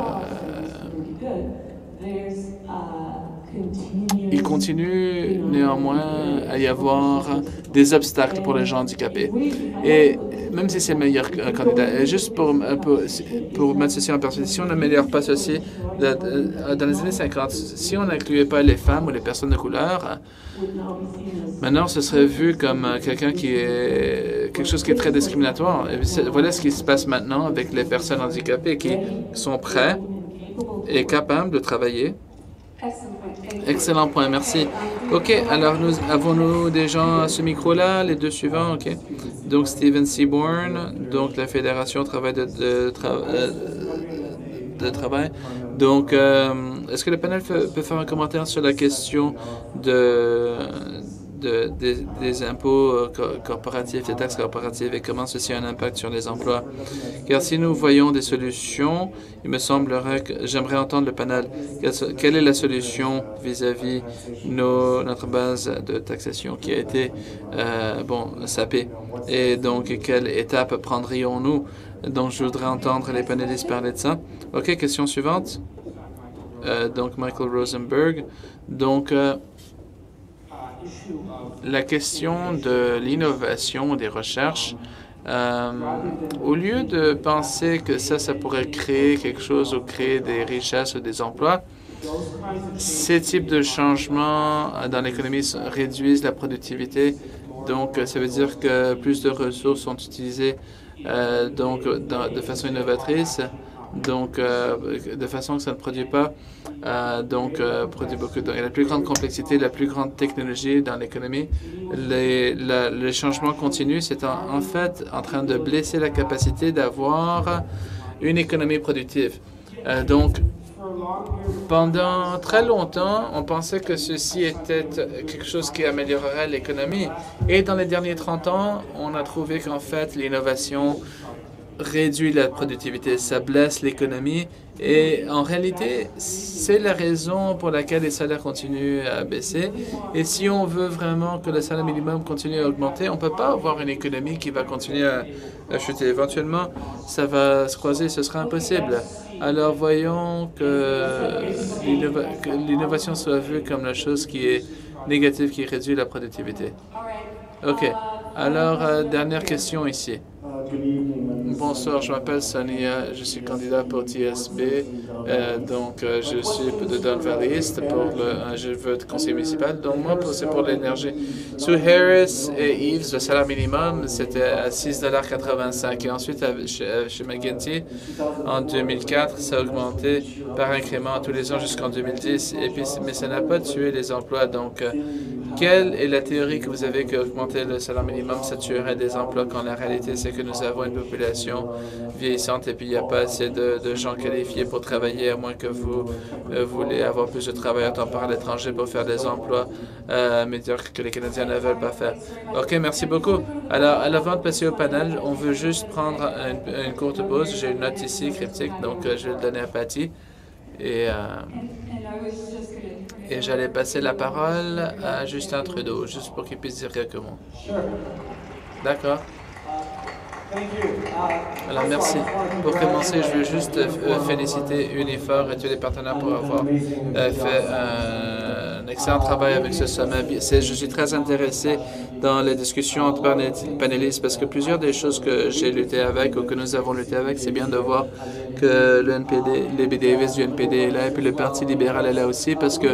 il continue néanmoins à y avoir des obstacles pour les gens handicapés. Et même si c'est le meilleur candidat, juste pour, pour, pour mettre ceci en perspective, si on n'améliore pas ceci, dans les années cinquante, si on n'incluait pas les femmes ou les personnes de couleur, maintenant, ce serait vu comme quelqu'un qui est quelque chose qui est très discriminatoire. Et voilà ce qui se passe maintenant avec les personnes handicapées qui sont prêts et capables de travailler. Excellent point, merci. OK, alors nous avons-nous des gens à ce micro-là, les deux suivants, OK. Donc, Stephen Seaborn, donc la Fédération Travail de, de, tra de Travail. Donc, euh, est-ce que le panel peut, peut faire un commentaire sur la question de, de, de des impôts corporatifs, des taxes corporatives et comment ceci a un impact sur les emplois? Car si nous voyons des solutions, il me semblerait que j'aimerais entendre le panel. Quelle est la solution vis-à-vis nos, notre base de taxation qui a été euh, bon, sapée? Et donc, quelle étape prendrions-nous? Donc, je voudrais entendre les panélistes parler de ça. OK, question suivante. Euh, donc, Michael Rosenberg. Donc, euh, la question de l'innovation, des recherches, euh, au lieu de penser que ça, ça pourrait créer quelque chose ou créer des richesses ou des emplois, ces types de changements dans l'économie réduisent la productivité. Donc, ça veut dire que plus de ressources sont utilisées euh, donc, dans, de façon innovatrice. Donc, euh, de façon que ça ne produit pas, euh, donc, euh, produit beaucoup de... La plus grande complexité, la plus grande technologie dans l'économie, les, la, le changement continu, c'est en, en fait en train de blesser la capacité d'avoir une économie productive. Euh, donc, pendant très longtemps, on pensait que ceci était quelque chose qui améliorerait l'économie. Et dans les derniers trente ans, on a trouvé qu'en fait, l'innovation réduit la productivité, ça blesse l'économie et en réalité, c'est la raison pour laquelle les salaires continuent à baisser. Et si on veut vraiment que le salaire minimum continue à augmenter, on ne peut pas avoir une économie qui va continuer à, à chuter. Éventuellement, ça va se croiser, ce sera impossible. Alors voyons que l'innovation soit vue comme la chose qui est négative, qui réduit la productivité. OK. Alors, euh, dernière question ici. Bonsoir, je m'appelle Sonia, je suis candidat pour T S B, euh, donc euh, je suis de Don Valley East pour le, je veux être conseiller municipal, donc moi c'est pour l'énergie. Sous Harris et Eves, le salaire minimum c'était à six dollars quatre-vingt-cinq et ensuite chez, chez McGuinty, en deux mille quatre, ça a augmenté par incrément tous les ans jusqu'en deux mille dix, et puis, mais ça n'a pas tué les emplois, donc euh, quelle est la théorie que vous avez qu'augmenter le salaire minimum, ça tuerait des emplois quand la réalité c'est que nous avons une population vieillissante et puis il n'y a pas assez de, de gens qualifiés pour travailler travailler, à moins que vous euh, voulez avoir plus de travail à temps plein à l'étranger pour faire des emplois euh, médiocres que les Canadiens ne veulent pas faire. OK, merci beaucoup. Alors, avant de passer au panel, on veut juste prendre une, une courte pause. J'ai une note ici, cryptique, donc euh, je vais le donner à Patty. Et, euh, et j'allais passer la parole à Justin Trudeau, juste pour qu'il puisse dire quelques mots. D'accord. Alors, merci. Pour commencer, je veux juste euh, féliciter Unifor et tous les partenaires pour avoir euh, fait un excellent travail avec ce sommet. Je suis très intéressé dans les discussions entre panélistes parce que plusieurs des choses que j'ai lutté avec ou que nous avons lutté avec, c'est bien de voir que le N P D, les B D Davis du N P D est là et puis le Parti libéral est là aussi parce que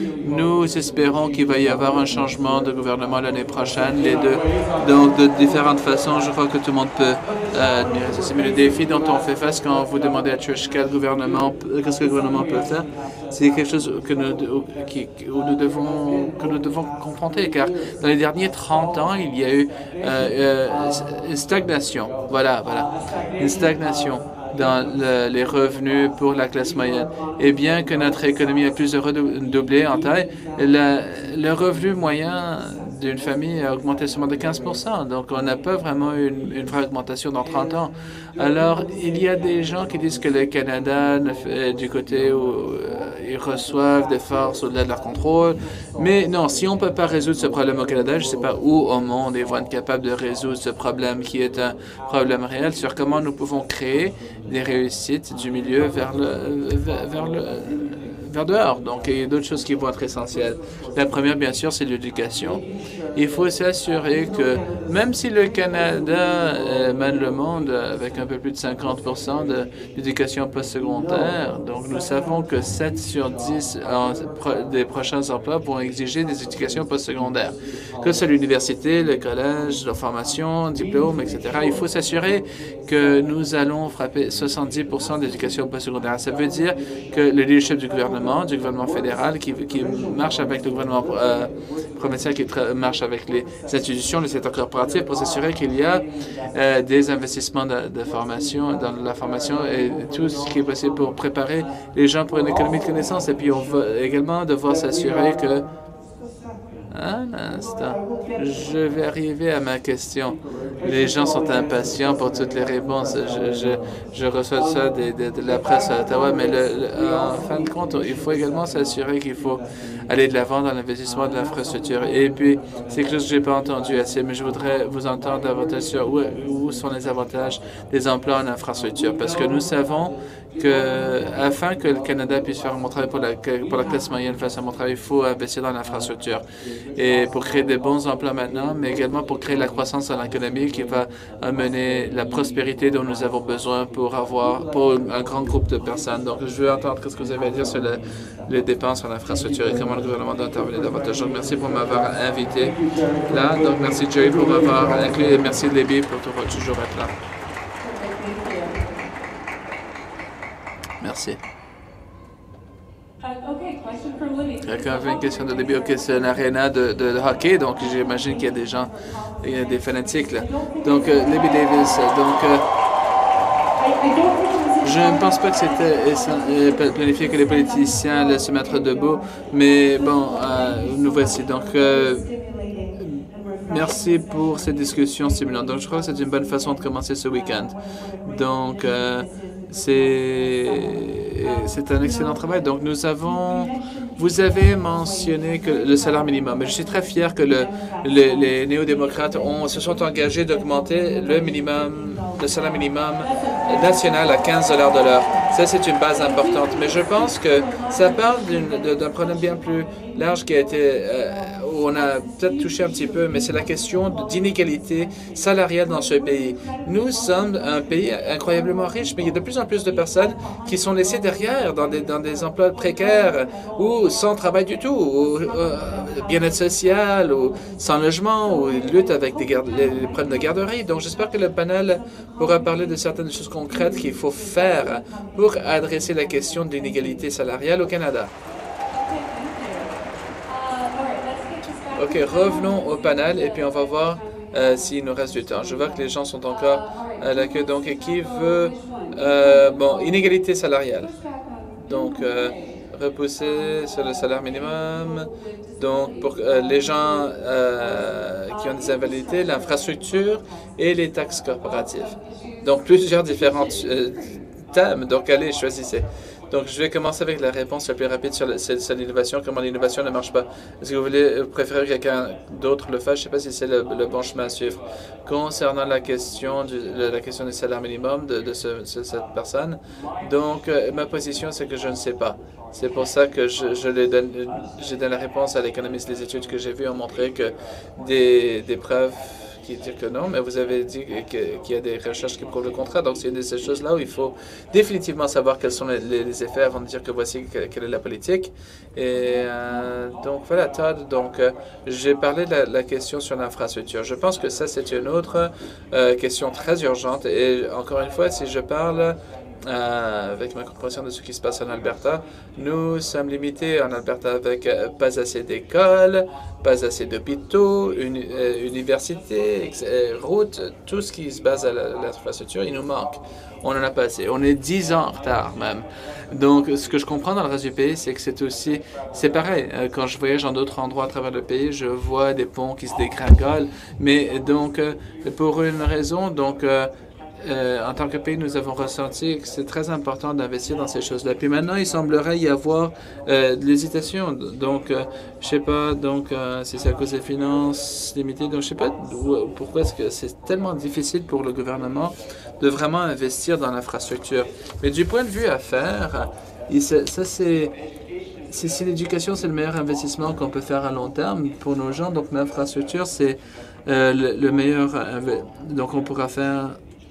nous espérons qu'il va y avoir un changement de gouvernement l'année prochaine, les deux. Donc, de différentes façons, je crois que tout le monde peut euh, admirer ceci. Mais le défi dont on fait face quand vous demandez à Trish quel gouvernement, qu'est-ce que le gouvernement peut faire, c'est quelque chose que nous, qui, où nous devons, que nous devons confronter, car dans les derniers trente ans, il y a eu euh, euh, une stagnation. Voilà, voilà, une stagnation dans le, les revenus pour la classe moyenne. Et bien que notre économie a plus de redoublé en taille, le, le revenu moyen d'une famille a augmenté seulement de quinze pour cent. Donc, on n'a pas vraiment eu une, une vraie augmentation dans trente ans. Alors, il y a des gens qui disent que le Canada est du côté où euh, ils reçoivent des forces au-delà de leur contrôle. Mais non, si on ne peut pas résoudre ce problème au Canada, je ne sais pas où au monde ils vont être capables de résoudre ce problème qui est un problème réel sur comment nous pouvons créer des réussites du milieu vers le, vers, vers le, vers dehors. Donc, il y a d'autres choses qui vont être essentielles. La première, bien sûr, c'est l'éducation. Il faut s'assurer que, même si le Canada euh, mène le monde avec un peu plus de cinquante pour cent de l'éducation postsecondaire, donc nous savons que sept sur dix en, pro, des prochains emplois vont exiger des éducations postsecondaires. Que ce soit l'université, le collège, la formation, diplôme, et cetera. Il faut s'assurer que nous allons frapper soixante-dix pour cent d'éducation postsecondaire. Ça veut dire que le leadership du gouvernement, du gouvernement fédéral, qui, qui marche avec le gouvernement euh, provincial, qui marche avec les institutions, le secteur corporatif, pour s'assurer qu'il y a euh, des investissements de, de formation, dans la formation et tout ce qui est possible pour préparer les gens pour une économie de connaissance. Et puis, on va également devoir s'assurer que Un instant. Je vais arriver à ma question. Les gens sont impatients pour toutes les réponses. Je, je, je reçois ça de, de, de la presse à Ottawa, mais le, le, en fin de compte, il faut également s'assurer qu'il faut aller de l'avant dans l'investissement de l'infrastructure. Et puis, c'est quelque chose que je n'ai pas entendu assez, mais je voudrais vous entendre davantage sur où, où sont les avantages des emplois en infrastructure, parce que nous savons que, afin que le Canada puisse faire mon travail pour la, pour la classe moyenne face à mon travail, il faut investir dans l'infrastructure. Et pour créer des bons emplois maintenant, mais également pour créer la croissance dans l'économie qui va amener la prospérité dont nous avons besoin pour avoir, pour un grand groupe de personnes. Donc, je veux entendre ce que vous avez à dire sur le, les dépenses en infrastructure et comment le gouvernement doit intervenir davantage. Donc, merci pour m'avoir invité là. Donc, merci Jerry pour m'avoir inclus et merci Libby pour toujours être là. Merci. Quelqu'un avait une question de début. OK, c'est un aréna de, de, de hockey, donc j'imagine qu'il y a des gens, il y a des fanatiques là. Donc, euh, Libby Davis, donc, euh, je ne pense pas que c'était planifié que les politiciens allaient se mettre debout, mais bon, euh, nous voici. Donc, euh, merci pour cette discussion stimulante. Donc, je crois que c'est une bonne façon de commencer ce week-end. Donc, euh, c'est c'est un excellent travail. Donc, nous avons... Vous avez mentionné que le salaire minimum. Je suis très fier que le, les, les néo-démocrates ont, se sont engagés d'augmenter le minimum, le salaire minimum national à quinze dollars de l'heure. Ça, c'est une base importante. Mais je pense que ça parle d'un problème bien plus large qui a été, euh, où on a peut-être touché un petit peu, mais c'est la question d'inégalité salariale dans ce pays. Nous sommes un pays incroyablement riche, mais il y a de plus en plus de personnes qui sont laissées derrière dans des, dans des emplois précaires ou sans travail du tout, ou euh, bien-être social, ou sans logement, ou ils luttent avec des garde, les, les problèmes de garderie. Donc, j'espère que le panel pourra parler de certaines choses concrètes qu'il faut faire pour adresser la question de l'inégalité salariale au Canada. OK, revenons au panel et puis on va voir euh, s'il nous reste du temps. Je vois que les gens sont encore à la queue. Donc, qui veut... Euh, bon, inégalité salariale. donc euh, repousser sur le salaire minimum. Donc, pour euh, les gens euh, qui ont des invalidités, l'infrastructure et les taxes corporatives. Donc, plusieurs différents euh, thèmes. Donc, allez, choisissez. Donc, je vais commencer avec la réponse la plus rapide sur, le, sur, sur l'innovation, comment l'innovation ne marche pas. Est-ce que vous voulez vous préférez que quelqu'un d'autre le fasse? Je ne sais pas si c'est le, le bon chemin à suivre. Concernant la question du, la question du salaire minimum de, de, ce, de cette personne, donc, euh, ma position, c'est que je ne sais pas. C'est pour ça que je, je les donne, j'ai donné la réponse à l'économiste. Les études que j'ai vues ont montré que des, des preuves qui disent que non, mais vous avez dit qu'il que, y a des recherches qui prouvent le contraire. Donc, c'est une de ces choses-là où il faut définitivement savoir quels sont les, les effets avant de dire que voici quelle est la politique. Et euh, donc, voilà, Todd. Donc, euh, j'ai parlé de la, la question sur l'infrastructure. Je pense que ça, c'est une autre euh, question très urgente. Et encore une fois, si je parle Euh, avec ma compréhension de ce qui se passe en Alberta, nous sommes limités en Alberta avec euh, pas assez d'écoles, pas assez d'hôpitaux, uni euh, universités, euh, routes, tout ce qui se base à l'infrastructure, il nous manque. On n'en a pas assez. On est dix ans en retard même. Donc, ce que je comprends dans le reste du pays, c'est que c'est aussi, c'est pareil. Euh, quand je voyage dans d'autres endroits à travers le pays, je vois des ponts qui se dégringolent. Mais donc, euh, pour une raison, donc, euh, Euh, en tant que pays, nous avons ressenti que c'est très important d'investir dans ces choses-là. Puis maintenant, il semblerait y avoir euh, de l'hésitation. Donc, euh, je sais pas, donc, euh, si c'est à cause des finances limitées, donc je sais pas pourquoi est-ce que c'est tellement difficile pour le gouvernement de vraiment investir dans l'infrastructure. Mais du point de vue affaires, il, ça, ça c'est... Si, si l'éducation, c'est le meilleur investissement qu'on peut faire à long terme pour nos gens, donc l'infrastructure, c'est euh, le, le meilleur... Donc, on pourra faire...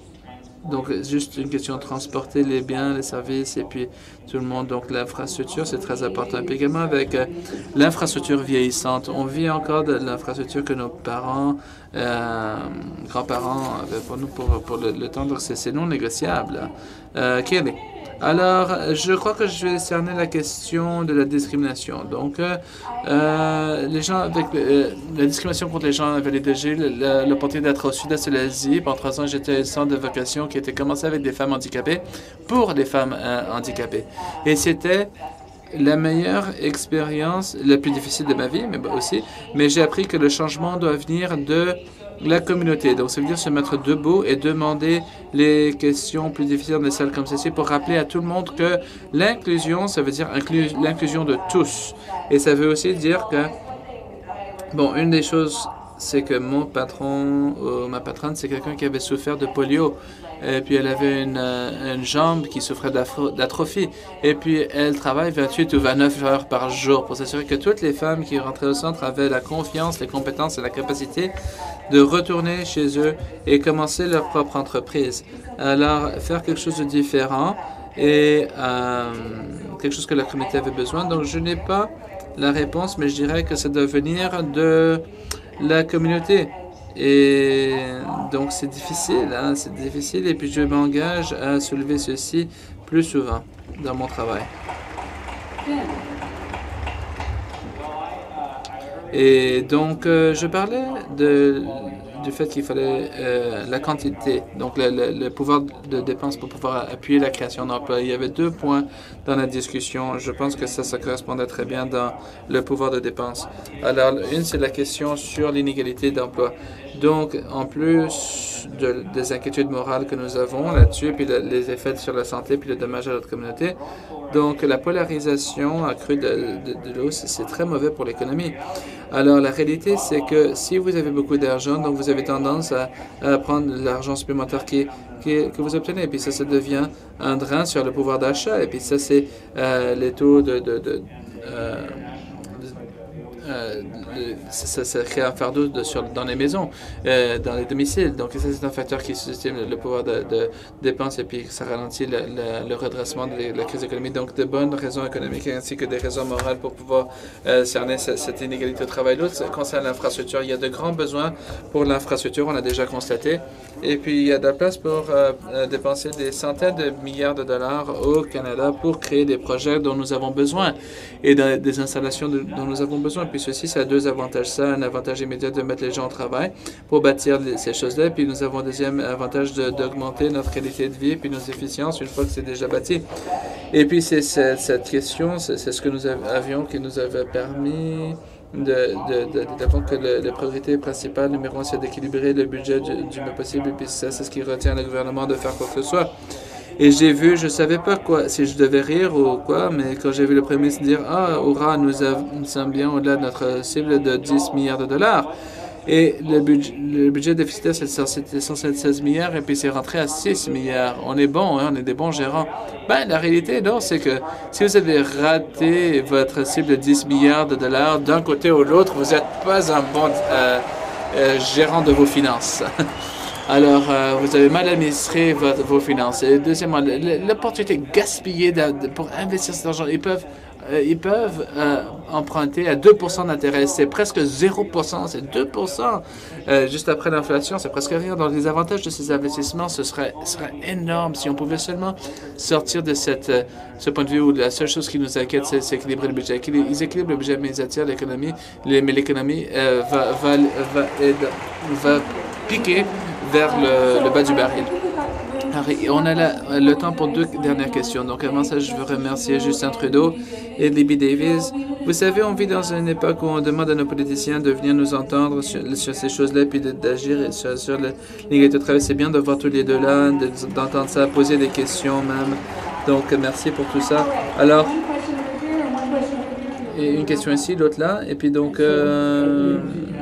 Donc, juste une question de transporter les biens, les services et puis tout le monde. Donc, l'infrastructure, c'est très important. Puis également avec euh, l'infrastructure vieillissante. On vit encore de l'infrastructure que nos parents, euh, grands-parents avaient pour nous pour, pour le, le temps. Donc, c'est non négociable. Euh, Kelly. Alors, je crois que je vais cerner la question de la discrimination. Donc, euh, euh, les gens avec euh, la discrimination contre les gens invalidés, j'ai l'opportunité d'être au sud-est de l'Asie. Pendant trois ans, j'étais au centre de vocation qui était commencé avec des femmes handicapées pour des femmes euh, handicapées. Et c'était la meilleure expérience, la plus difficile de ma vie, mais aussi. Mais j'ai appris que le changement doit venir de la communauté. Donc, ça veut dire se mettre debout et demander les questions plus difficiles dans des salles comme ceci pour rappeler à tout le monde que l'inclusion, ça veut dire l'inclusion de tous. Et ça veut aussi dire que, bon, une des choses, c'est que mon patron ou ma patronne, c'est quelqu'un qui avait souffert de polio. Et puis, elle avait une, une jambe qui souffrait d'atrophie. Et puis, elle travaille vingt-huit ou vingt-neuf heures par jour pour s'assurer que toutes les femmes qui rentraient au centre avaient la confiance, les compétences et la capacité de retourner chez eux et commencer leur propre entreprise. Alors, faire quelque chose de différent et euh, quelque chose que la communauté avait besoin. Donc, je n'ai pas la réponse, mais je dirais que ça doit venir de la communauté. Et donc, c'est difficile, hein, c'est difficile. Et puis, je m'engage à soulever ceci plus souvent dans mon travail. Et donc, euh, je parlais de, du fait qu'il fallait euh, la quantité, donc le, le, le pouvoir de dépense pour pouvoir appuyer la création d'emplois. Il y avait deux points dans la discussion. Je pense que ça, ça correspondait très bien dans le pouvoir de dépense. Alors, une, c'est la question sur l'inégalité d'emploi. Donc, en plus de, des inquiétudes morales que nous avons là-dessus, puis le, les effets sur la santé, puis le dommage à notre communauté, donc la polarisation accrue de, de, de l'eau, c'est très mauvais pour l'économie. Alors, la réalité, c'est que si vous avez beaucoup d'argent, donc vous avez tendance à, à prendre l'argent supplémentaire qui, qui, que vous obtenez, et puis ça, ça devient un drain sur le pouvoir d'achat, et puis ça, c'est euh, les taux de... de, de euh, Euh, ça, ça crée un fardeau de, sur, dans les maisons, euh, dans les domiciles. Donc, ça, c'est un facteur qui sous-estime le, le pouvoir de, de dépense et puis ça ralentit le, le, le redressement de la crise économique. Donc, de bonnes raisons économiques ainsi que des raisons morales pour pouvoir euh, cerner cette, cette inégalité au travail. L'autre concerne l'infrastructure. Il y a de grands besoins pour l'infrastructure, on l'a déjà constaté. Et puis, il y a de la place pour euh, dépenser des centaines de milliards de dollars au Canada pour créer des projets dont nous avons besoin et dans, des installations de, dont nous avons besoin. puis ceci, ça a deux avantages. Ça, un avantage immédiat de mettre les gens au travail pour bâtir les- ces choses-là. Puis nous avons un deuxième avantage de- d'augmenter notre qualité de vie puis nos efficiences une fois que c'est déjà bâti. Et puis c'est cette, cette question, c'est c'est ce que nous av- avions qui nous avait permis de, de, de, de- que le- la priorité principale, numéro un, c'est d'équilibrer le budget du, du mieux possible. Et puis ça, c'est ce qui retient le gouvernement de faire quoi que ce soit. Et j'ai vu, je savais pas quoi, si je devais rire ou quoi, mais quand j'ai vu le Premier ministre dire « Ah, hurrah, nous, av- nous sommes bien au-delà de notre cible de dix milliards de dollars. » Et le, budget, le budget déficitaire, c'était censé être seize milliards, et puis c'est rentré à six milliards. On est bon, hein, on est des bons gérants. Ben, la réalité, non, c'est que si vous avez raté votre cible de dix milliards de dollars d'un côté ou l'autre, vous n'êtes pas un bon euh, euh, gérant de vos finances. Alors, euh, vous avez mal administré votre, vos finances. Et deuxièmement, l'opportunité gaspillée de, de, pour investir cet argent, ils peuvent, euh, ils peuvent euh, emprunter à deux pour cent d'intérêt. C'est presque zéro pour cent, c'est deux pour cent euh, juste après l'inflation. C'est presque rien. Donc, les avantages de ces investissements, ce serait, serait énorme si on pouvait seulement sortir de cette, euh, ce point de vue où la seule chose qui nous inquiète, c'est équilibrer le budget. Ils équilibrent le budget, mais ils attirent l'économie. Mais l'économie euh, va, va, va, va piquer vers le, le bas du baril. Alors, on a la, le temps pour deux dernières questions. Donc avant ça, je veux remercier Justin Trudeau et Libby Davis. Vous savez, on vit dans une époque où on demande à nos politiciens de venir nous entendre sur, sur ces choses-là, puis d'agir sur, sur l'égalité de travail. C'est bien de voir tous les deux là, d'entendre ça, poser des questions même. Donc merci pour tout ça. Alors, et une question ici, l'autre là, et puis donc... Euh,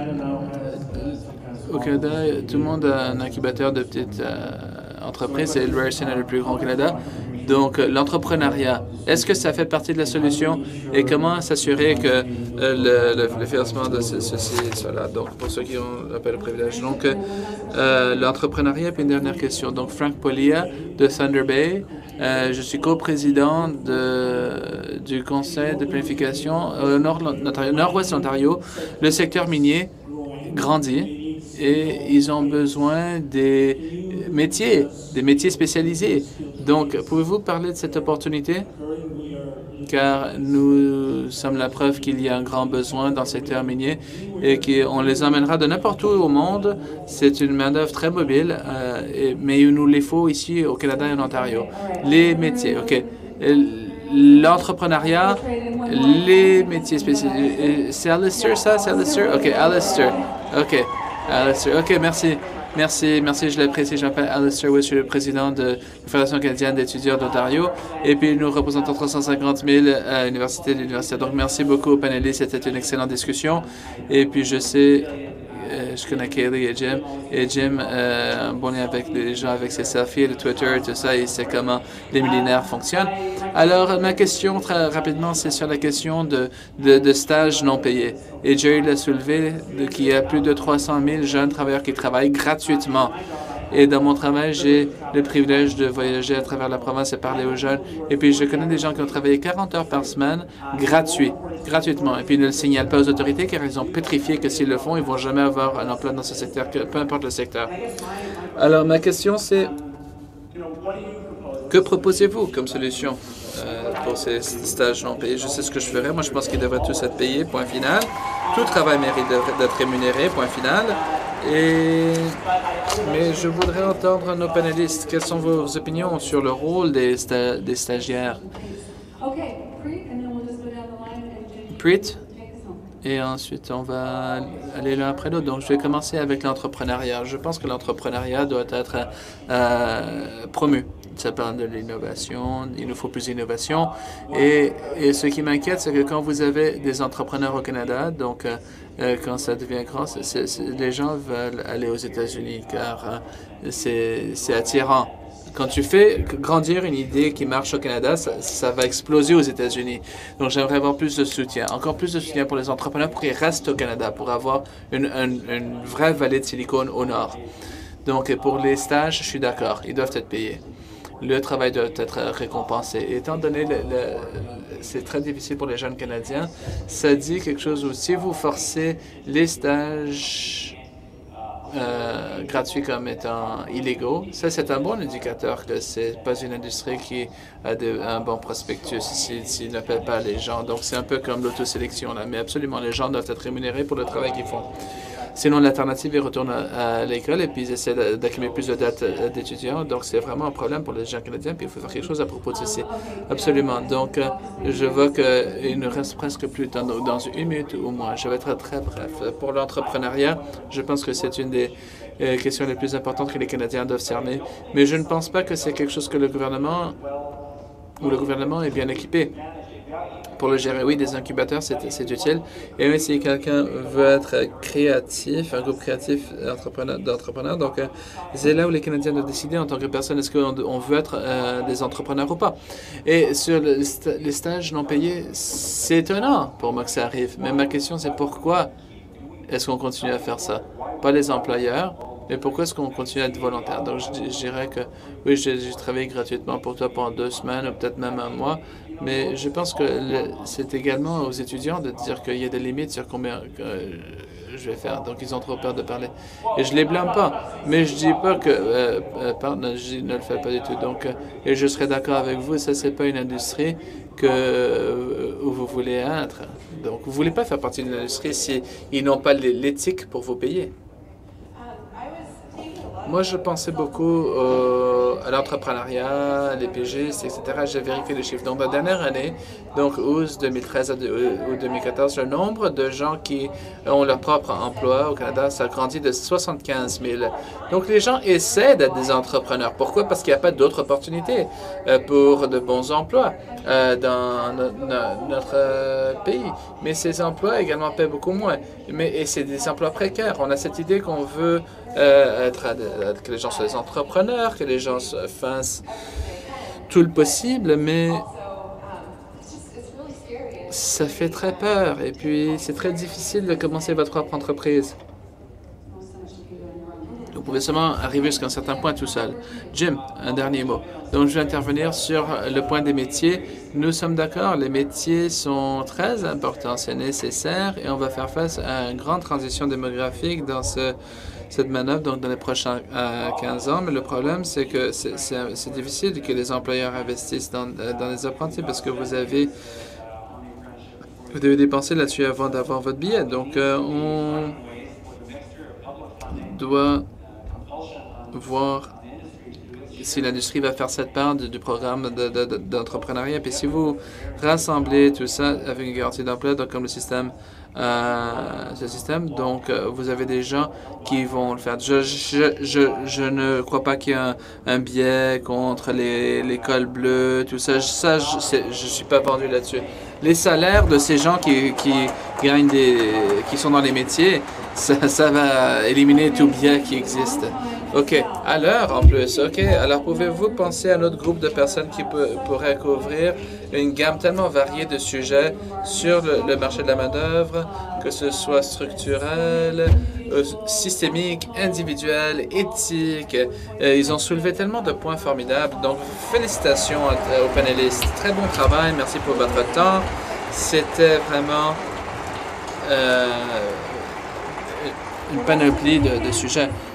Au Canada, tout le monde a un incubateur de petites euh, entreprises. C'est le Ryerson est le plus grand au Canada. Donc, euh, l'entrepreneuriat, est-ce que ça fait partie de la solution? Et comment s'assurer que euh, le, le, le financement de ce, ceci soit là? Donc, pour ceux qui ont un peu le privilège. Donc, euh, l'entrepreneuriat, puis une dernière question. Donc, Frank Polia de Thunder Bay. Euh, je suis coprésident de, du conseil de planification au nord-ouest de l'Ontario. Le secteur minier grandit. Et ils ont besoin des métiers, des métiers spécialisés. Donc, pouvez-vous parler de cette opportunité? Car nous sommes la preuve qu'il y a un grand besoin dans le secteur minier et qu'on les emmènera de n'importe où au monde. C'est une main-d'œuvre très mobile, euh, et, mais il nous les faut ici au Canada et en Ontario. Les métiers, OK. L'entrepreneuriat, les métiers spécialisés. C'est Alistair, ça? C'est Alistair? OK, Alistair. OK. Alistair. OK, merci. Merci, merci, je l'apprécie. Je m'appelle Alistair Wood, je suis le président de la Fédération canadienne d'étudiants d'Ontario. Et puis, nous représentons trois cent cinquante mille à l'université de l'université. Donc, merci beaucoup aux panélistes. C'était une excellente discussion. Et puis, je sais, euh, je connais Kaylee et Jim. Et Jim, euh, un bon lien avec les gens, avec ses selfies, le Twitter, tout ça. Il sait comment les millénaires fonctionnent. Alors, ma question, très rapidement, c'est sur la question de, de, de stages non payés. Et Jerry l'a soulevé, qu'il y a plus de trois cent mille jeunes travailleurs qui travaillent gratuitement. Et dans mon travail, j'ai le privilège de voyager à travers la province et parler aux jeunes. Et puis, je connais des gens qui ont travaillé quarante heures par semaine, gratuit, gratuitement. Et puis, ils ne le signalent pas aux autorités car ils ont pétrifié que s'ils le font, ils ne vont jamais avoir un emploi dans ce secteur, que, peu importe le secteur. Alors, ma question, c'est que proposez-vous comme solution euh, pour ces stages non payés? Je sais ce que je ferais. Moi, je pense qu'ils devraient tous être payés, point final. Tout travail mérite d'être rémunéré, point final. Et... Mais je voudrais entendre nos panélistes. Quelles sont vos opinions sur le rôle des, sta des stagiaires? Preet. Et ensuite, on va aller l'un après l'autre. Donc, je vais commencer avec l'entrepreneuriat. Je pense que l'entrepreneuriat doit être euh, promu. Ça parle de l'innovation, il nous faut plus d'innovation. Et, et ce qui m'inquiète, c'est que quand vous avez des entrepreneurs au Canada, donc euh, quand ça devient grand, c est, c est, les gens veulent aller aux États-Unis car euh, c'est attirant. Quand tu fais grandir une idée qui marche au Canada, ça, ça va exploser aux États-Unis. Donc, j'aimerais avoir plus de soutien, encore plus de soutien pour les entrepreneurs pour qu'ils restent au Canada, pour avoir une, une, une vraie vallée de silicone au nord. Donc, pour les stages, je suis d'accord, ils doivent être payés. Le travail doit être récompensé. Et étant donné le, le, c'est très difficile pour les jeunes Canadiens, ça dit quelque chose où si vous forcez les stages euh, gratuits comme étant illégaux. Ça, c'est un bon indicateur que c'est pas une industrie qui a de, un bon prospectus s'il si, si ne paie pas les gens. Donc, c'est un peu comme l'autosélection, là. Mais absolument, les gens doivent être rémunérés pour le travail qu'ils font. Sinon, l'alternative, ils retournent à, à l'école et puis ils essaient d'accumuler plus de dates d'étudiants. Donc, c'est vraiment un problème pour les gens canadiens. Puis, il faut faire quelque chose à propos de ceci. Absolument. Donc, euh, je vois qu'il ne reste presque plus de temps. Donc, dans une minute ou moins, je vais être très bref. Pour l'entrepreneuriat, je pense que c'est une des euh, questions les plus importantes que les Canadiens doivent cerner. Mais je ne pense pas que c'est quelque chose que le gouvernement ou le gouvernement est bien équipé pour le gérer. Oui, des incubateurs, c'est utile. Et même si quelqu'un veut être créatif, un groupe créatif d'entrepreneurs, donc euh, c'est là où les Canadiens doivent décider en tant que personne, est-ce qu'on on veut être euh, des entrepreneurs ou pas. Et sur le, les stages non payés, c'est étonnant pour moi que ça arrive. Mais ma question, c'est pourquoi est-ce qu'on continue à faire ça? Pas les employeurs, mais pourquoi est-ce qu'on continue à être volontaire? Donc, je, je dirais que oui, j'ai travaillé gratuitement pour toi pendant deux semaines ou peut-être même un mois, mais je pense que c'est également aux étudiants de dire qu'il y a des limites sur combien euh, je vais faire. Donc, ils ont trop peur de parler. Et je les blâme pas, mais je dis pas que euh, euh, pardon, je ne le fais pas du tout. Donc, euh, et je serais d'accord avec vous, ça, c'est pas une industrie que, euh, où vous voulez être. Donc, vous voulez pas faire partie d'une industrie si ils n'ont pas l'éthique pour vous payer. Moi, je pensais beaucoup euh, à l'entrepreneuriat, les pigistes, et cetera. J'ai vérifié les chiffres. Donc, la dernière année, donc août deux mille treize ou deux mille quatorze, le nombre de gens qui ont leur propre emploi au Canada, ça a grandi de soixante-quinze mille. Donc, les gens essaient d'être des entrepreneurs. Pourquoi? Parce qu'il n'y a pas d'autres opportunités euh, pour de bons emplois euh, dans no no notre euh, pays. Mais ces emplois également paient beaucoup moins. Mais, et c'est des emplois précaires. On a cette idée qu'on veut euh, être, euh, que les gens soient des entrepreneurs, que les gens fassent tout le possible, mais ça fait très peur. Et puis, c'est très difficile de commencer votre propre entreprise. Vous pouvez seulement arriver jusqu'à un certain point tout seul. Jim, un dernier mot. Donc, je vais intervenir sur le point des métiers. Nous sommes d'accord, les métiers sont très importants, c'est nécessaire et on va faire face à une grande transition démographique dans ce, cette manœuvre, donc dans les prochains euh, quinze ans. Mais le problème, c'est que c'est difficile que les employeurs investissent dans, dans les apprentis parce que vous avez vous devez dépenser là-dessus avant d'avoir votre billet. Donc, euh, on doit voir si l'industrie va faire cette part du, du programme d'entrepreneuriat. Puis si vous rassemblez tout ça avec une garantie d'emploi, donc comme le système, euh, ce système, donc euh, vous avez des gens qui vont le faire. Je, je, je, je ne crois pas qu'il y ait un, un biais contre l'école bleue, tout ça. Ça, je ne suis pas pendu là-dessus. Les salaires de ces gens qui, qui gagnent des, qui sont dans les métiers, ça, ça va éliminer tout biais qui existe. OK. À l'heure, en plus. OK. Alors, pouvez-vous penser à un autre groupe de personnes qui peut, pourrait couvrir une gamme tellement variée de sujets sur le, le marché de la main-d'œuvre, que ce soit structurel, euh, systémique, individuel, éthique. Euh, ils ont soulevé tellement de points formidables. Donc, félicitations aux panélistes. Très bon travail. Merci pour votre temps. C'était vraiment euh, une panoplie de, de sujets.